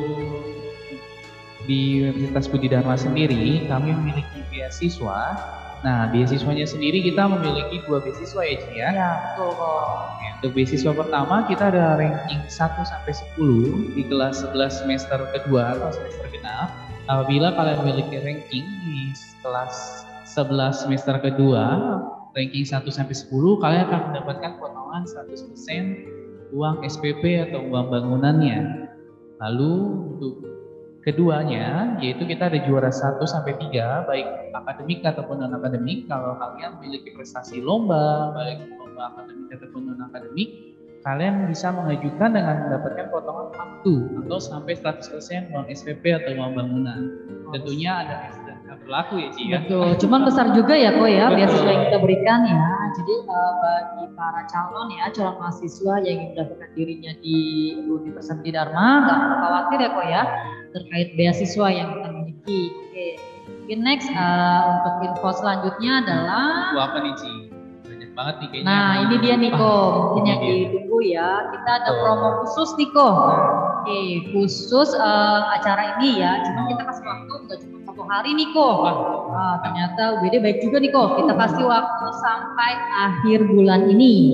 di Universitas Budi Dharma sendiri kami memiliki beasiswa. Nah, beasiswanya sendiri kita memiliki dua beasiswa ya, Ci ya. Iya, betul kok. Oke, untuk beasiswa pertama kita ada ranking satu sampai sepuluh di kelas sebelas semester kedua atau semester genap. Apabila kalian memiliki ranking di kelas sebelas semester kedua, ranking satu sampai sepuluh, kalian akan mendapatkan potongan seratus persen uang S P P atau uang bangunannya. Lalu untuk keduanya, yaitu kita ada juara satu sampai tiga, baik akademik ataupun non-akademik. Kalau kalian memiliki prestasi lomba, baik lomba akademik ataupun non-akademik, kalian bisa mengajukan dengan mendapatkan potongan waktu atau sampai seratus persen uang S P P atau uang bangunan. Tentunya ada S D K berlaku ya Ci ya. Betul, cuman besar juga ya kok ya beasiswa yang kita berikan ya. Jadi uh, bagi para calon ya, calon mahasiswa yang ingin mendaftarkan dirinya di Universitas Budi Dharma, nggak perlu khawatir ya kok ya terkait beasiswa yang kita miliki. Oke, okay, next uh, untuk info selanjutnya adalah Wah, apa nih Ci? Banget nih kayaknya. Nah ini dia Niko, mungkin yang ditunggu ya. Kita ada promo khusus Niko. Oke, khusus uh, acara ini ya. Cuma kita kasih waktu nggak cuma satu hari Niko. Uh, ternyata U B D baik juga Niko. Kita kasih waktu sampai akhir bulan ini.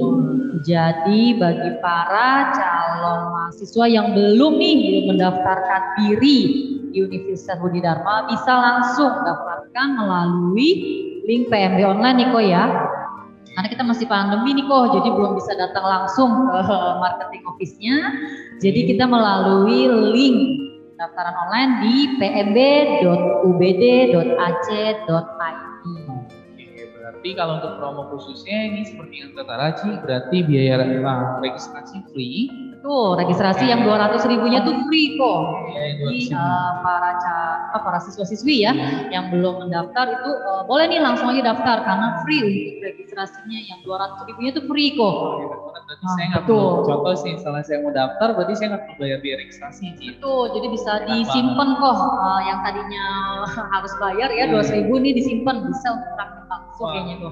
Jadi bagi para calon mahasiswa yang belum nih belum mendaftarkan diri di Universitas Budi Dharma bisa langsung daftarkan melalui link P M B online Niko ya. Karena kita masih pandemi nih kok, jadi belum bisa datang langsung ke marketing office-nya. Jadi kita melalui link daftaran online di p m b dot u b d dot a c dot i d. Oke, berarti kalau untuk promo khususnya ini seperti yang kata Raci, berarti biaya uh, registrasi free. Tuh, registrasi yang dua ratus ribunya tuh free kok. Jadi uh, para ca apa para siswa-siswi ya yang belum mendaftar itu uh, boleh nih langsung aja daftar karena free untuk registrasinya yang dua ratus ribunya itu free kok. Berarti saya nggak perlu contoh sih, misalnya saya mau daftar, berarti saya nggak perlu bayar biaya registrasi sih. Itu jadi bisa disimpan kok uh, yang tadinya harus bayar ya dua ratus ribu nih disimpan bisa untuk praktik langsung kayaknya kok.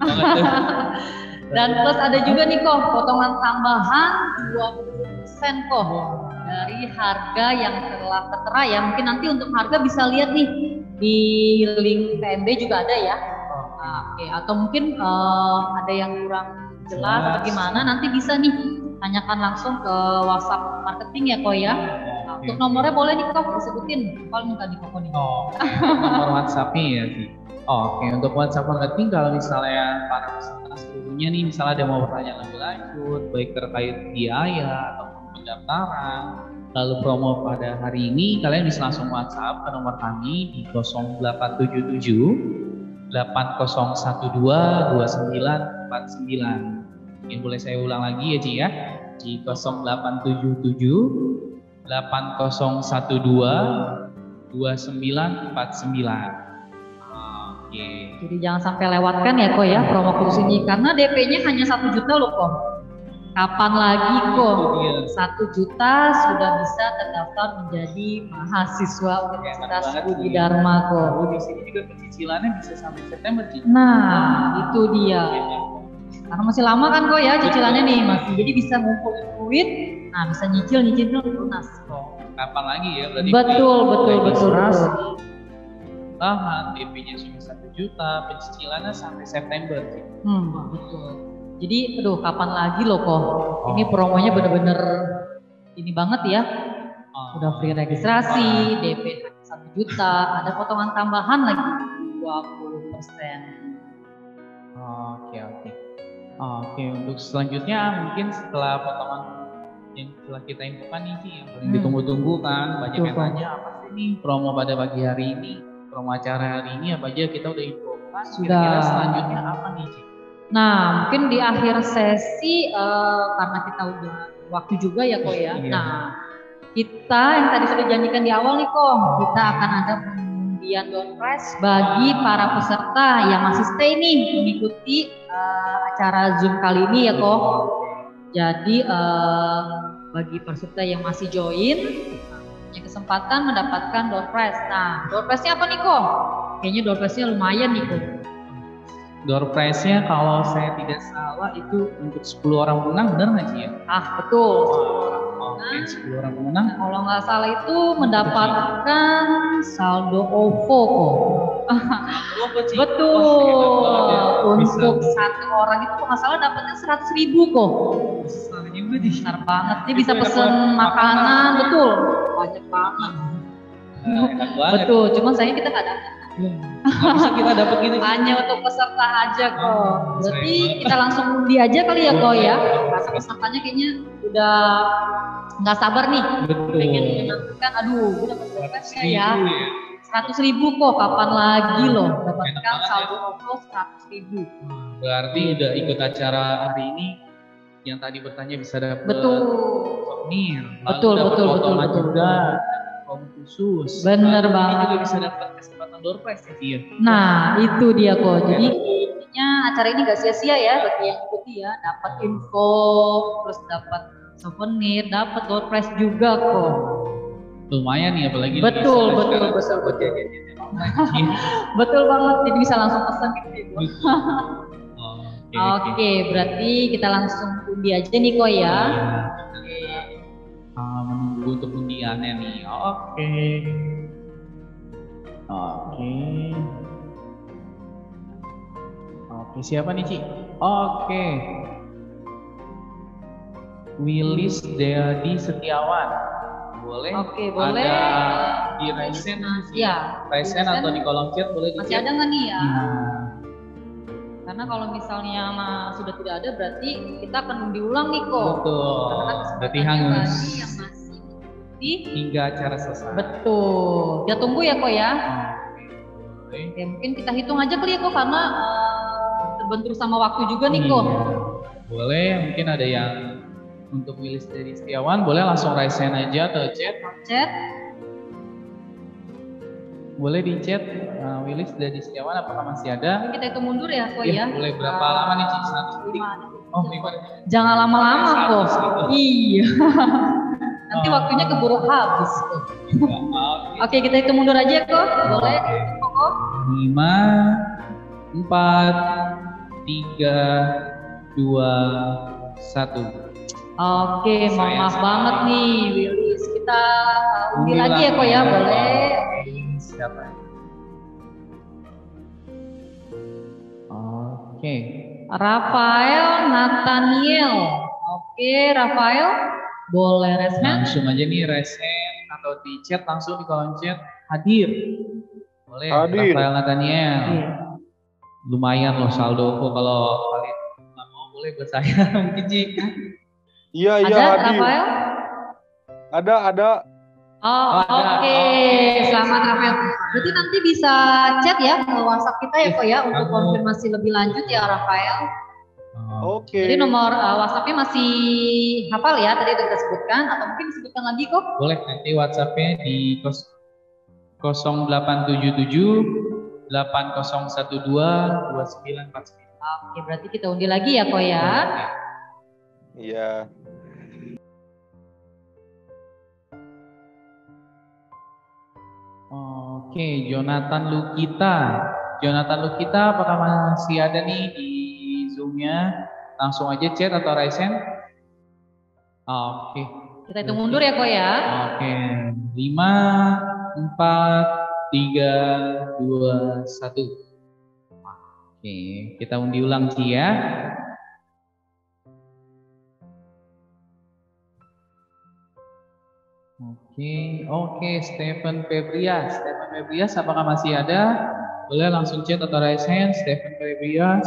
Dan plus ada juga nih kok potongan tambahan dua puluh persen kok dari harga yang telah tertera ya. Mungkin nanti untuk harga bisa lihat nih di link P M B juga ada ya. Nah, oke, okay. Atau mungkin uh, ada yang kurang jelas atau gimana nanti bisa nih tanyakan langsung ke WhatsApp marketing ya kok ya. Nah, untuk nomornya boleh nih kok disebutin kalau minta di koko nih. Oh, nomor WhatsApp-nya ya sih. Oh, Oke, okay. Untuk WhatsApp marketing kalau misalnya para peserta seluruhnya nih misalnya ada mau bertanya lebih lanjut baik terkait biaya ataupun pendaftaran lalu promo pada hari ini, kalian bisa langsung WhatsApp ke nomor kami di nol delapan tujuh tujuh delapan nol satu dua dua sembilan empat sembilan. Mungkin boleh saya ulang lagi ya Ci ya, di nol delapan tujuh tujuh delapan nol satu dua dua sembilan empat sembilan. Okay. Jadi jangan sampai lewatkan ya kok ya promo khusus ini karena D P-nya hanya satu juta loh kok. Kapan lagi kok satu juta sudah bisa terdaftar menjadi mahasiswa Universitas Budi Dharma kok. Oh, di sini juga pencicilannya bisa sampai September sih. Nah itu dia. Karena masih lama kan kok ya cicilannya nih masih, jadi bisa ngumpulin duit. Nah bisa nyicil nyicil lunas. Oh, kapan lagi ya? Berarti betul betul betul. Tahan D P-nya cuma satu juta, pencicilannya sampai September sih. Hmm, betul. Jadi, aduh, kapan lagi loh kok? Oh. Ini promonya bener-bener ini banget ya. Oh. Udah free registrasi, D P satu juta, ada potongan tambahan lagi dua puluh persen. Oke, oke. Oke, untuk selanjutnya mungkin setelah potongan yang telah kita infokan nih Ci, yang paling hmm. ditunggu-tunggu kan, banyak yang tanya apa sih nih promo pada pagi hari ini? Promo acara hari ini apa aja kita udah infokan. Kira-kira selanjutnya apa nih Ci? Nah mungkin di akhir sesi uh, karena kita udah waktu juga ya kok ya. Iya. Nah kita yang tadi sudah janjikan di awal nih kok, kita akan ada pengundian door prize bagi para peserta yang masih stay nih mengikuti uh, acara Zoom kali ini ya kok. Jadi uh, bagi peserta yang masih join punya kesempatan mendapatkan door prize. Nah, door prize-nya apa nih kok? Kayaknya door prize-nya lumayan nih kok. Door prize-nya kalau saya tidak salah itu untuk sepuluh orang pemenang, benar nggak sih ya? Ah betul. Oh, Oke, okay, sepuluh orang pemenang. Kalau nggak salah itu mendapatkan saldo O V O kok. Betul. Oh, untuk satu orang itu kalau nggak salah dapatnya seratus ribu kok. Besar juga di besar banget. Dia bisa pesen makanan, betul. Banyak banget. Enak banget. Betul, cuma sayangnya kita nggak dapat. Nggak bisa kita dapat gitu. Hanya untuk peserta aja kok. Berarti kita langsung undi aja kali ya kok ya. Karena pesertanya kayaknya udah nggak sabar nih. Betul. Pengen menentukan, aduh, gue dapat berapa ya? Seratus ribu kok, kapan lagi loh dapatkan saldo O V O seratus ribu. Berarti udah ikut acara hari ini. Yang tadi bertanya bisa dapat betul. Souvenir. Betul betul betul betul. Juga promo khusus. Bener banget. Ini juga bisa dapat kesempatan door prize ya. Nah itu dia kok. Jadi intinya acara ini gak sia-sia ya bagi yang ikuti ya. Dapat info, terus dapat souvenir, dapat door prize juga kok. Lumayan nih apalagi. Betul betul betul betul. Betul banget. Jadi bisa langsung pesan gitu. Oke, okay, okay. Berarti kita langsung undi aja nih kok ya. Oke. Uh, menunggu untuk undiannya nih. Oke. Okay. Oke. Okay. Oke, okay, siapa nih Ci? Oke. Okay. Willis Deadi Setiawan. Boleh? Oke, okay, boleh. Ada di Raisen. Iya. Raisen atau di kolom chat boleh di masih ada nggak nih ya? Hmm. Karena kalau misalnya nah, sudah tidak ada berarti kita akan diulang nih kok. Betul. Berarti hangus. Yang masih di hingga acara selesai. Betul. Kita tunggu ya kok ya. Oke. Ya, mungkin kita hitung aja kali ya kok karena uh, terbentur sama waktu juga nih kok. Boleh. Mungkin ada yang untuk Willis dari Setiawan boleh langsung raise hand aja atau chat. Chat. boleh di chat uh, Willis dari Setiawan apakah masih ada? Kita hitung mundur ya, kok Ya, ya. boleh berapa Uh, lama nih, Ci? Satu detik? Oh, lima. Jangan lama-lama kok. Iya. Nanti Oh. waktunya keburu habis kok. Oke, kita hitung mundur aja kok. Boleh dihitung kok. Lima, empat, tiga, dua, satu. Oke, mohon Saya maaf salah. banget nih, Willis. Kita undi Undi lagi ya lagi kok ya, ya. boleh. Siapa? Oke. Rafael Nathaniel. Oke, Rafael, boleh raise hand. Langsung aja nih raise hand atau di chat langsung di kolom chat hadir. Boleh. Hadir. Rafael Nathaniel. Iya. Lumayan loh saldo kok kalau kalian nggak mau boleh buat saya mungkin Ci. Iya, iya, Ada hadir. Rafael? Ada, ada. Oh, Oh, ada. oke. Selamat Rafael. Berarti nanti bisa chat ya ke WhatsApp kita ya kok ya untuk konfirmasi lebih lanjut ya Rafael. Oke. Jadi nomor uh, WhatsApp-nya masih hafal ya tadi udah kita sebutkan atau mungkin disebutkan lagi kok. Boleh nanti WhatsApp-nya di nol delapan tujuh tujuh delapan nol satu dua dua sembilan empat sembilan. Oke, berarti kita undi lagi ya kok ya. Iya. Oke, Jonathan Lukita. Jonathan Lukita apakah masih ada nih di Zoom-nya? Langsung aja chat atau raise hand. Oke. Kita hitung mundur ya kok ya. Oke, lima, empat, tiga, dua, satu. Oke, kita undi ulang Ci ya. Oke, oke, Stephen Febrias. Stephen Febrias apakah masih ada? Boleh langsung chat atau raise hand, Stephen Febrias.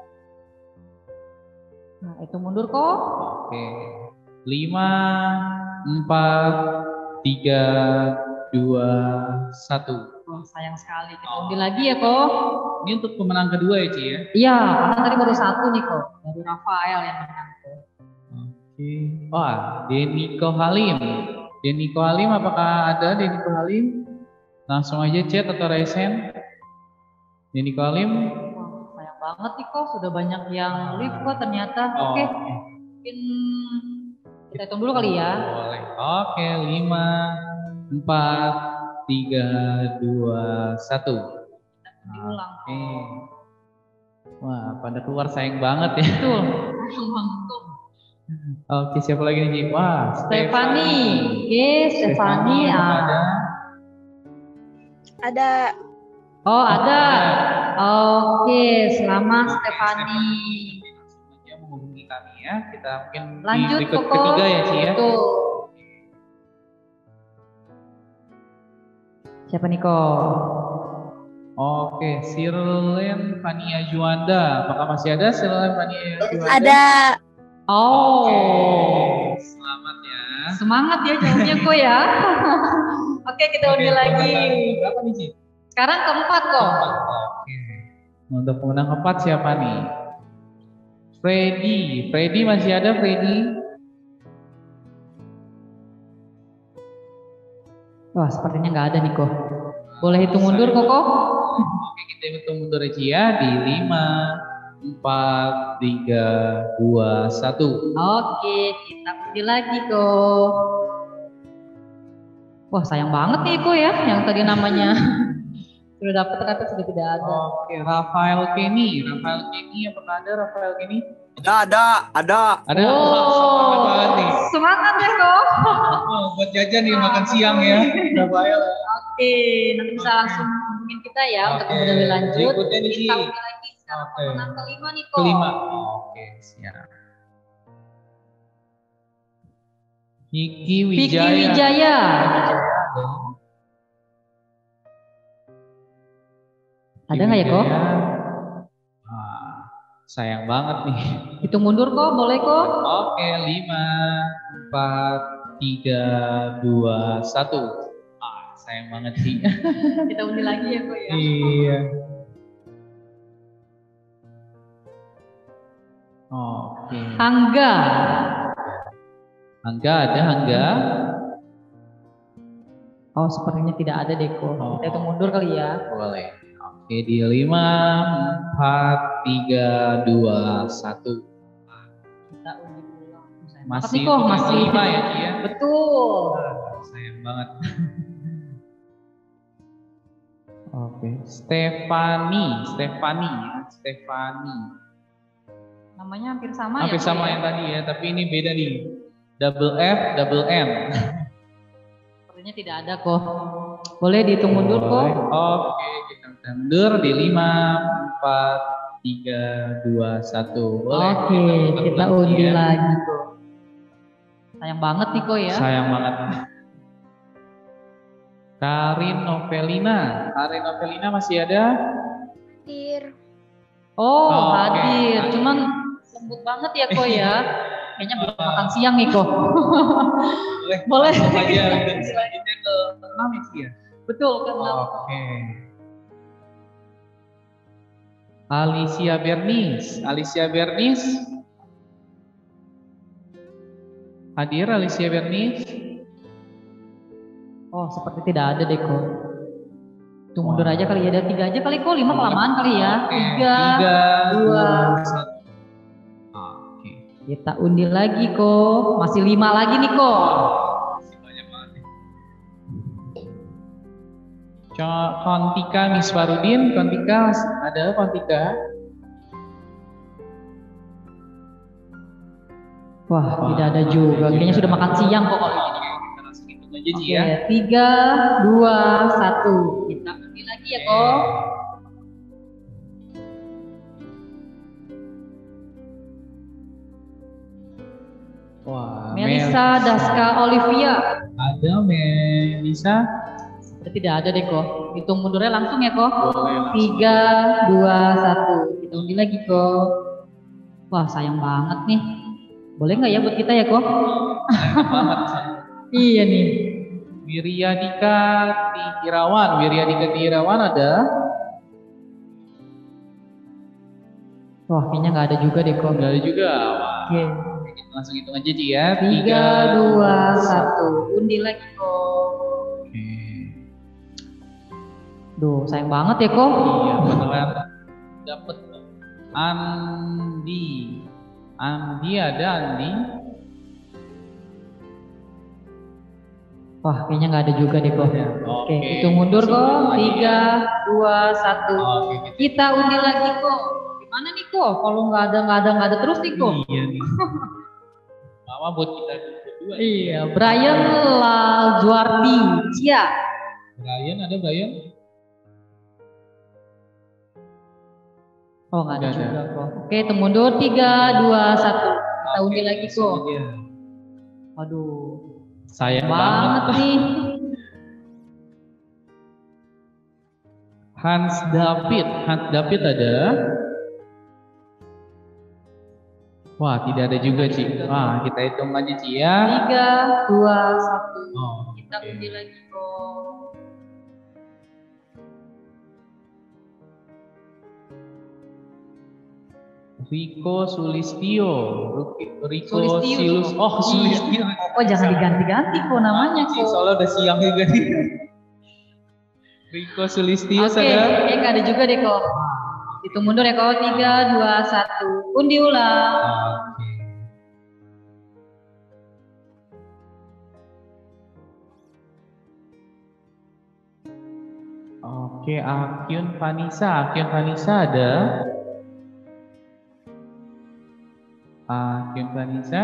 Nah, hitung mundur kok. Oke, lima, empat, tiga, dua, satu. Oh, sayang sekali. Kita undi lagi ya kok. Ini untuk pemenang kedua ya Ci ya? Iya, karena tadi baru satu nih kok. Baru Rafael yang menang kok. Oke. Wah, Deniko Halim. Deniko Halim apakah ada Deniko Halim? Langsung aja chat atau raise hand. Deniko Halim. Wah, sayang banget nih kok. Sudah banyak yang live kok ternyata. Oh, Oke. oke. Mungkin kita hitung dulu kali ya. Boleh. Oke, lima, empat, tiga, dua, satu. Diulang. Oke. Wah, pada keluar sayang banget ya. Betul. Sayang banget kok. Oke, siapa lagi nih? Wah, Stefani. Oke, Stefani. apakah Ah. ada? Ada. Oh, ada. Oke, selamat Stefani. Dia menghubungi kami ya. Kita mungkin Lanjut di berikut Koko. ketiga ya Ci ya. Betul. Siapa nih kok? Oke, Sirlen Fania Juanda. Apakah masih ada Sirlen Fania Juanda? Ada. Oh. Oke, selamat ya. Semangat ya jawabnya kok ya. Oke, kita undi Oke, lagi. pemenang berapa nih Ci? Sekarang keempat kok. Oke. Untuk pemenang keempat siapa nih? Freddy. Freddy masih ada Freddy? Wah, sepertinya nggak ada nih kok. Boleh hitung mundur kok. Oke, kita hitung mundur aja ya di lima, empat, tiga, dua, satu. Oke, kita undi lagi kok. Wah, sayang banget nih kok ya, yang tadi namanya sudah dapat ternyata sudah tidak ada. Oke, Rafael Kenny. Rafael Kenny, apakah ada Rafael Kenny? Ada, ada, ada. Ada. Wah, semangat banget nih. Semangat ya kok. Oh, buat jajan nih makan siang ya, Rafael. Oke, nanti bisa langsung hubungin kita ya untuk Oke, ngobrol lebih lanjut. berikutnya nih, Kita Ci. undi lagi sekarang Oke. pemenang kelima nih kok. Kelima. Oke, siap. Vicky Vicky Wijaya. Wijaya. Ada nggak ya kok? Wah, sayang banget nih. Hitung mundur kok, boleh kok. Oke, lima, empat, tiga, dua, satu. Ah, sayang banget sih. Kita undi lagi ya kok ya. Iya. Oke. Angga. Angga ada Angga. Oh, sepertinya tidak ada Deko. Oh. Kita hitung mundur kali ya. Boleh. Oke, di lima, empat, tiga, dua, satu. Kita undi ulang. Masih kok masih lima ya, Ci ya? Betul. Sayang banget. Oke, Stefani, Stefani, ya, Stefani. Namanya hampir sama Hampir ya. sama Ko, yang tadi ya, tapi ini beda nih. Double F, double M. Sepertinya tidak ada kok. Boleh dihitung mundur kok. Oke, kita mundur di lima, empat, tiga, dua, satu. Boleh. Oke, kita lagi undi ya. lagi kok. Sayang banget nih kok ya. Sayang banget. Karin Novelina. Karin Novelina masih ada? Hadir. Oh, Oh, oke. hadir. Cuman lembut banget ya kok ya. Kayaknya belum makan siang nih kok. Boleh. Boleh. Langsung aja dan selanjutnya ke enam ya, Ci ya? Betul kan. Oke. Alicia Bernis. Alicia Bernis. Hadir Alicia Bernis. Oh, seperti tidak ada deh kok. Hitung mundur aja kali ya. Ada tiga aja kali kok. Lima kelamaan kali ya. Tiga, Tiga, dua, satu. Kita undi lagi kok. Masih lima lagi nih kok. Kontika Misfarudin, Kontika ada Kontika? Wah, tidak ada juga. Kayaknya sudah makan siang kok kalau ini. Kita langsung hitung aja Ci Oke, ya. tiga, dua, satu. Kita undi lagi ya kok. Wah, Melisa Daska Olivia. Ada Melisa? Tidak ada deh kok. Hitung mundurnya langsung ya kok. Boleh, Tiga, dua, satu. Kita undi lagi kok. Wah, sayang banget nih. Boleh nggak ya buat kita ya kok? Iya nih. Wiryadika Tirawan, Wiryadika Tirawan ada? Wah, kayaknya nggak ada juga deh kok. Nggak ada juga. Oke. Kita langsung hitung aja Ci ya. Tiga, dua, satu. Undi lagi kok. Duh, sayang banget ya kok. Iya, beneran dapet Andi. Andi ada Andi? Wah, kayaknya nggak ada juga deh kok. Oke, Oke, hitung mundur kok. Tiga, dua, satu. Oke, Kita undi lagi kok. Gimana nih kok? Kalau nggak ada, nggak ada, nggak ada terus nih kok. Iya nih. Mama buat kita berdua. Iya, Brian Lazuardi. Cia. Brian ada Brian? Oh, nggak ada juga kok. Oke, hitung mundur. Tiga, dua, satu. Kita undi lagi kok. Waduh. Sayang banget banget nih. Hans David, Hans David ada? Wah, tidak ada juga Ci. Wah, kita hitung aja Ci ya. Tiga, dua, satu. Oh, kita undi lagi kok. Riko Sulistio, Riko Sulistio. Silus, oh Sulistio. Oh, jangan diganti-ganti kok namanya kok. Soalnya udah siang juga nih. Riko Sulistio Oke, ada? okay, nggak ada juga deh kok. Hitung mundur ya kok. Tiga, dua, satu. Undi ulang. Oke, Akyun Vanessa, Akyun Vanessa ada? Akyun Vanessa?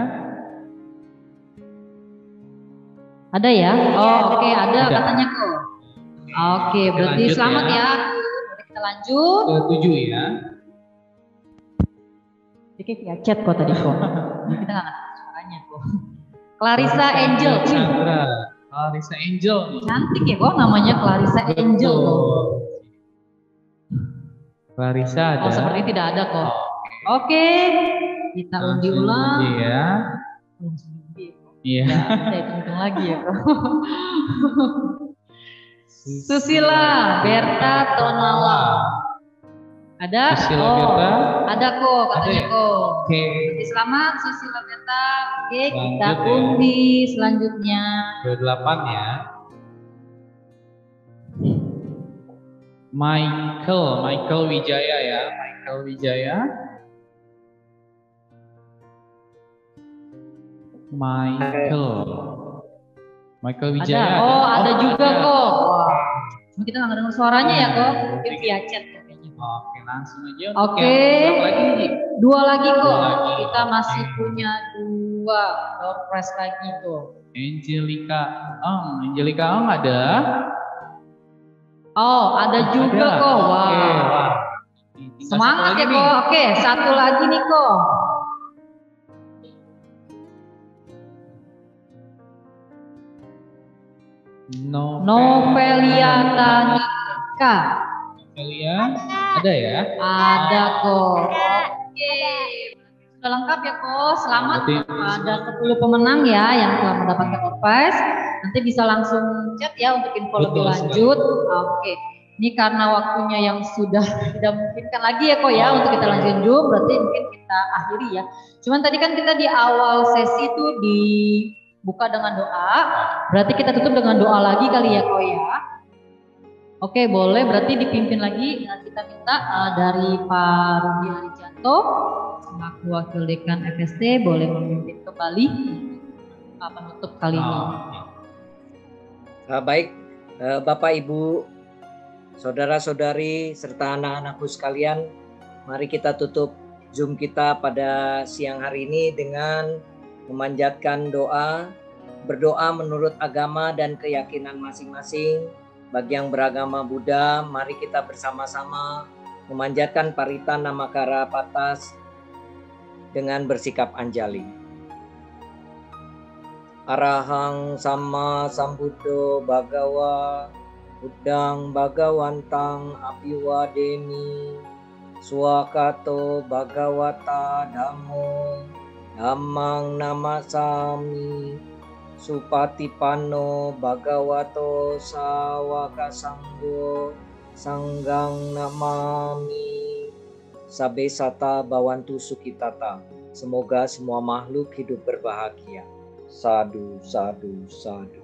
Ada ya? Oh, oke, okay, ada, Ada. katanya kok. Oke, Oke, berarti lanjut selamat ya. ya. Mari kita lanjut. Ke tujuh ya. Dia kayak via chat kok tadi kok. Jadi kita nggak ngerti suaranya kok. Clarissa Angel. Wih, Chandra, Clarissa Angel. cantik ya kok namanya Clarissa Angel kok. Clarissa ada? Oh, sepertinya tidak ada kok. Oke, kita undi Langsung ulang. aja ya. Langsung undi ya, kok. Iya. Nggak bisa hitung-hitung lagi ya kok. Susila Berta Tonala. Ada? Susila oh, Berta. Ada kok, katanya ya? kok. Oke. Berarti selamat Susila Berta. Oke, kita Lanjut ya. undi selanjutnya. Ke delapan ya. Michael, Michael Wijaya ya, Michael Wijaya. Michael. Michael Wijaya. Ada. Oh, ada, ada juga ada. Kok. Wah. Cuma kita nggak dengar suaranya ya kok. Mungkin via chat kayaknya. Oke, langsung aja. Oke. Okay. Lagi nih? Dua lagi kok. Dua lagi. Kita masih punya dua door prize lagi tuh. Angelica Ong, Angelica Ong ada. Oh, ada juga ada. Kok. Wah. Wow. Okay, wow. Semangat ya kok. Oke, okay, satu lagi nih kok. Novelia Tanika. Novelia, ada ya? Ada kok. Oke. Sudah lengkap ya kok. Selamat ada sepuluh pemenang ya yang telah mendapatkan door prize. Nanti bisa langsung chat ya untuk info Betul, lebih lanjut. Sekali. Oke. Ini karena waktunya yang sudah tidak memungkinkan lagi ya kok ya untuk kita lanjutin Zoom, berarti mungkin kita akhiri ya. Cuman tadi kan kita di awal sesi itu di buka dengan doa, berarti kita tutup dengan doa lagi kali ya kok ya. Oke boleh, berarti dipimpin lagi. Nah, kita minta uh, dari Pak Rudi Arijanto selaku Wakil Dekan F S T boleh memimpin kembali uh, penutup kali ini. Uh, baik, uh, Bapak Ibu, saudara-saudari serta anak-anakku sekalian, mari kita tutup Zoom kita pada siang hari ini dengan memanjatkan doa, berdoa menurut agama dan keyakinan masing-masing. Bagi yang beragama Buddha, mari kita bersama-sama memanjatkan Parita Namakara Patas dengan bersikap anjali. Arahang sama sambuddho bhagawa, Buddhang bhagawantang abiwademi, swakato bhagawata dhammo, Dhammang namasami, supatipanno bhagavato sawaka sanggo, sanggang namami, sabesata bawantu sukitata. Semoga semua makhluk hidup berbahagia. Sadu, sadu, sadu.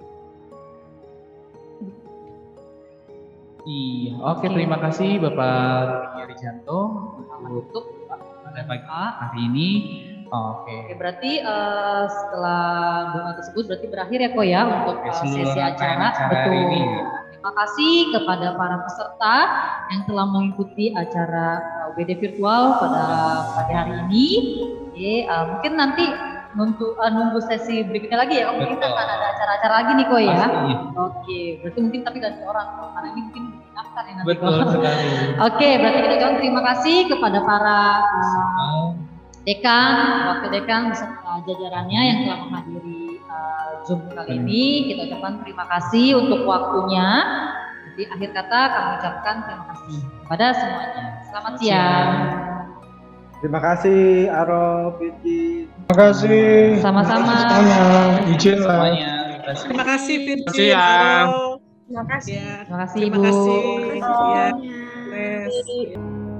Iya, oke terima kasih Bapak Rudi Arijanto untuk pada pagi hari ini. Oke. Oke, berarti uh, setelah doa tersebut berarti berakhir ya kok ya untuk uh, sesi acara. acara Betul. Ini. Terima kasih kepada para peserta yang telah mengikuti acara U B D virtual pada pagi hari ini. Oke, uh, mungkin nanti nunggu, uh, nunggu sesi berikutnya lagi ya. Mungkin kita akan ada acara-acara lagi nih kok ya. Pasti. Oke, berarti mungkin tapi ganti orang karena ini mungkin diingatkan ya nanti. Betul sekali. Oke, berarti kita ucapkan terima kasih kepada para uh, dekan, wakil dekan beserta jajarannya yang telah menghadiri uh, Zoom kali ini. Kita ucapkan terima kasih untuk waktunya. Jadi akhir kata kami ucapkan terima kasih kepada semuanya. Selamat siang. Terima kasih Aro, Virgi. Terima kasih. Sama-sama. Izin lah. Terima kasih Virgi. Terima kasih. Terima kasih Ibu. Terima kasih.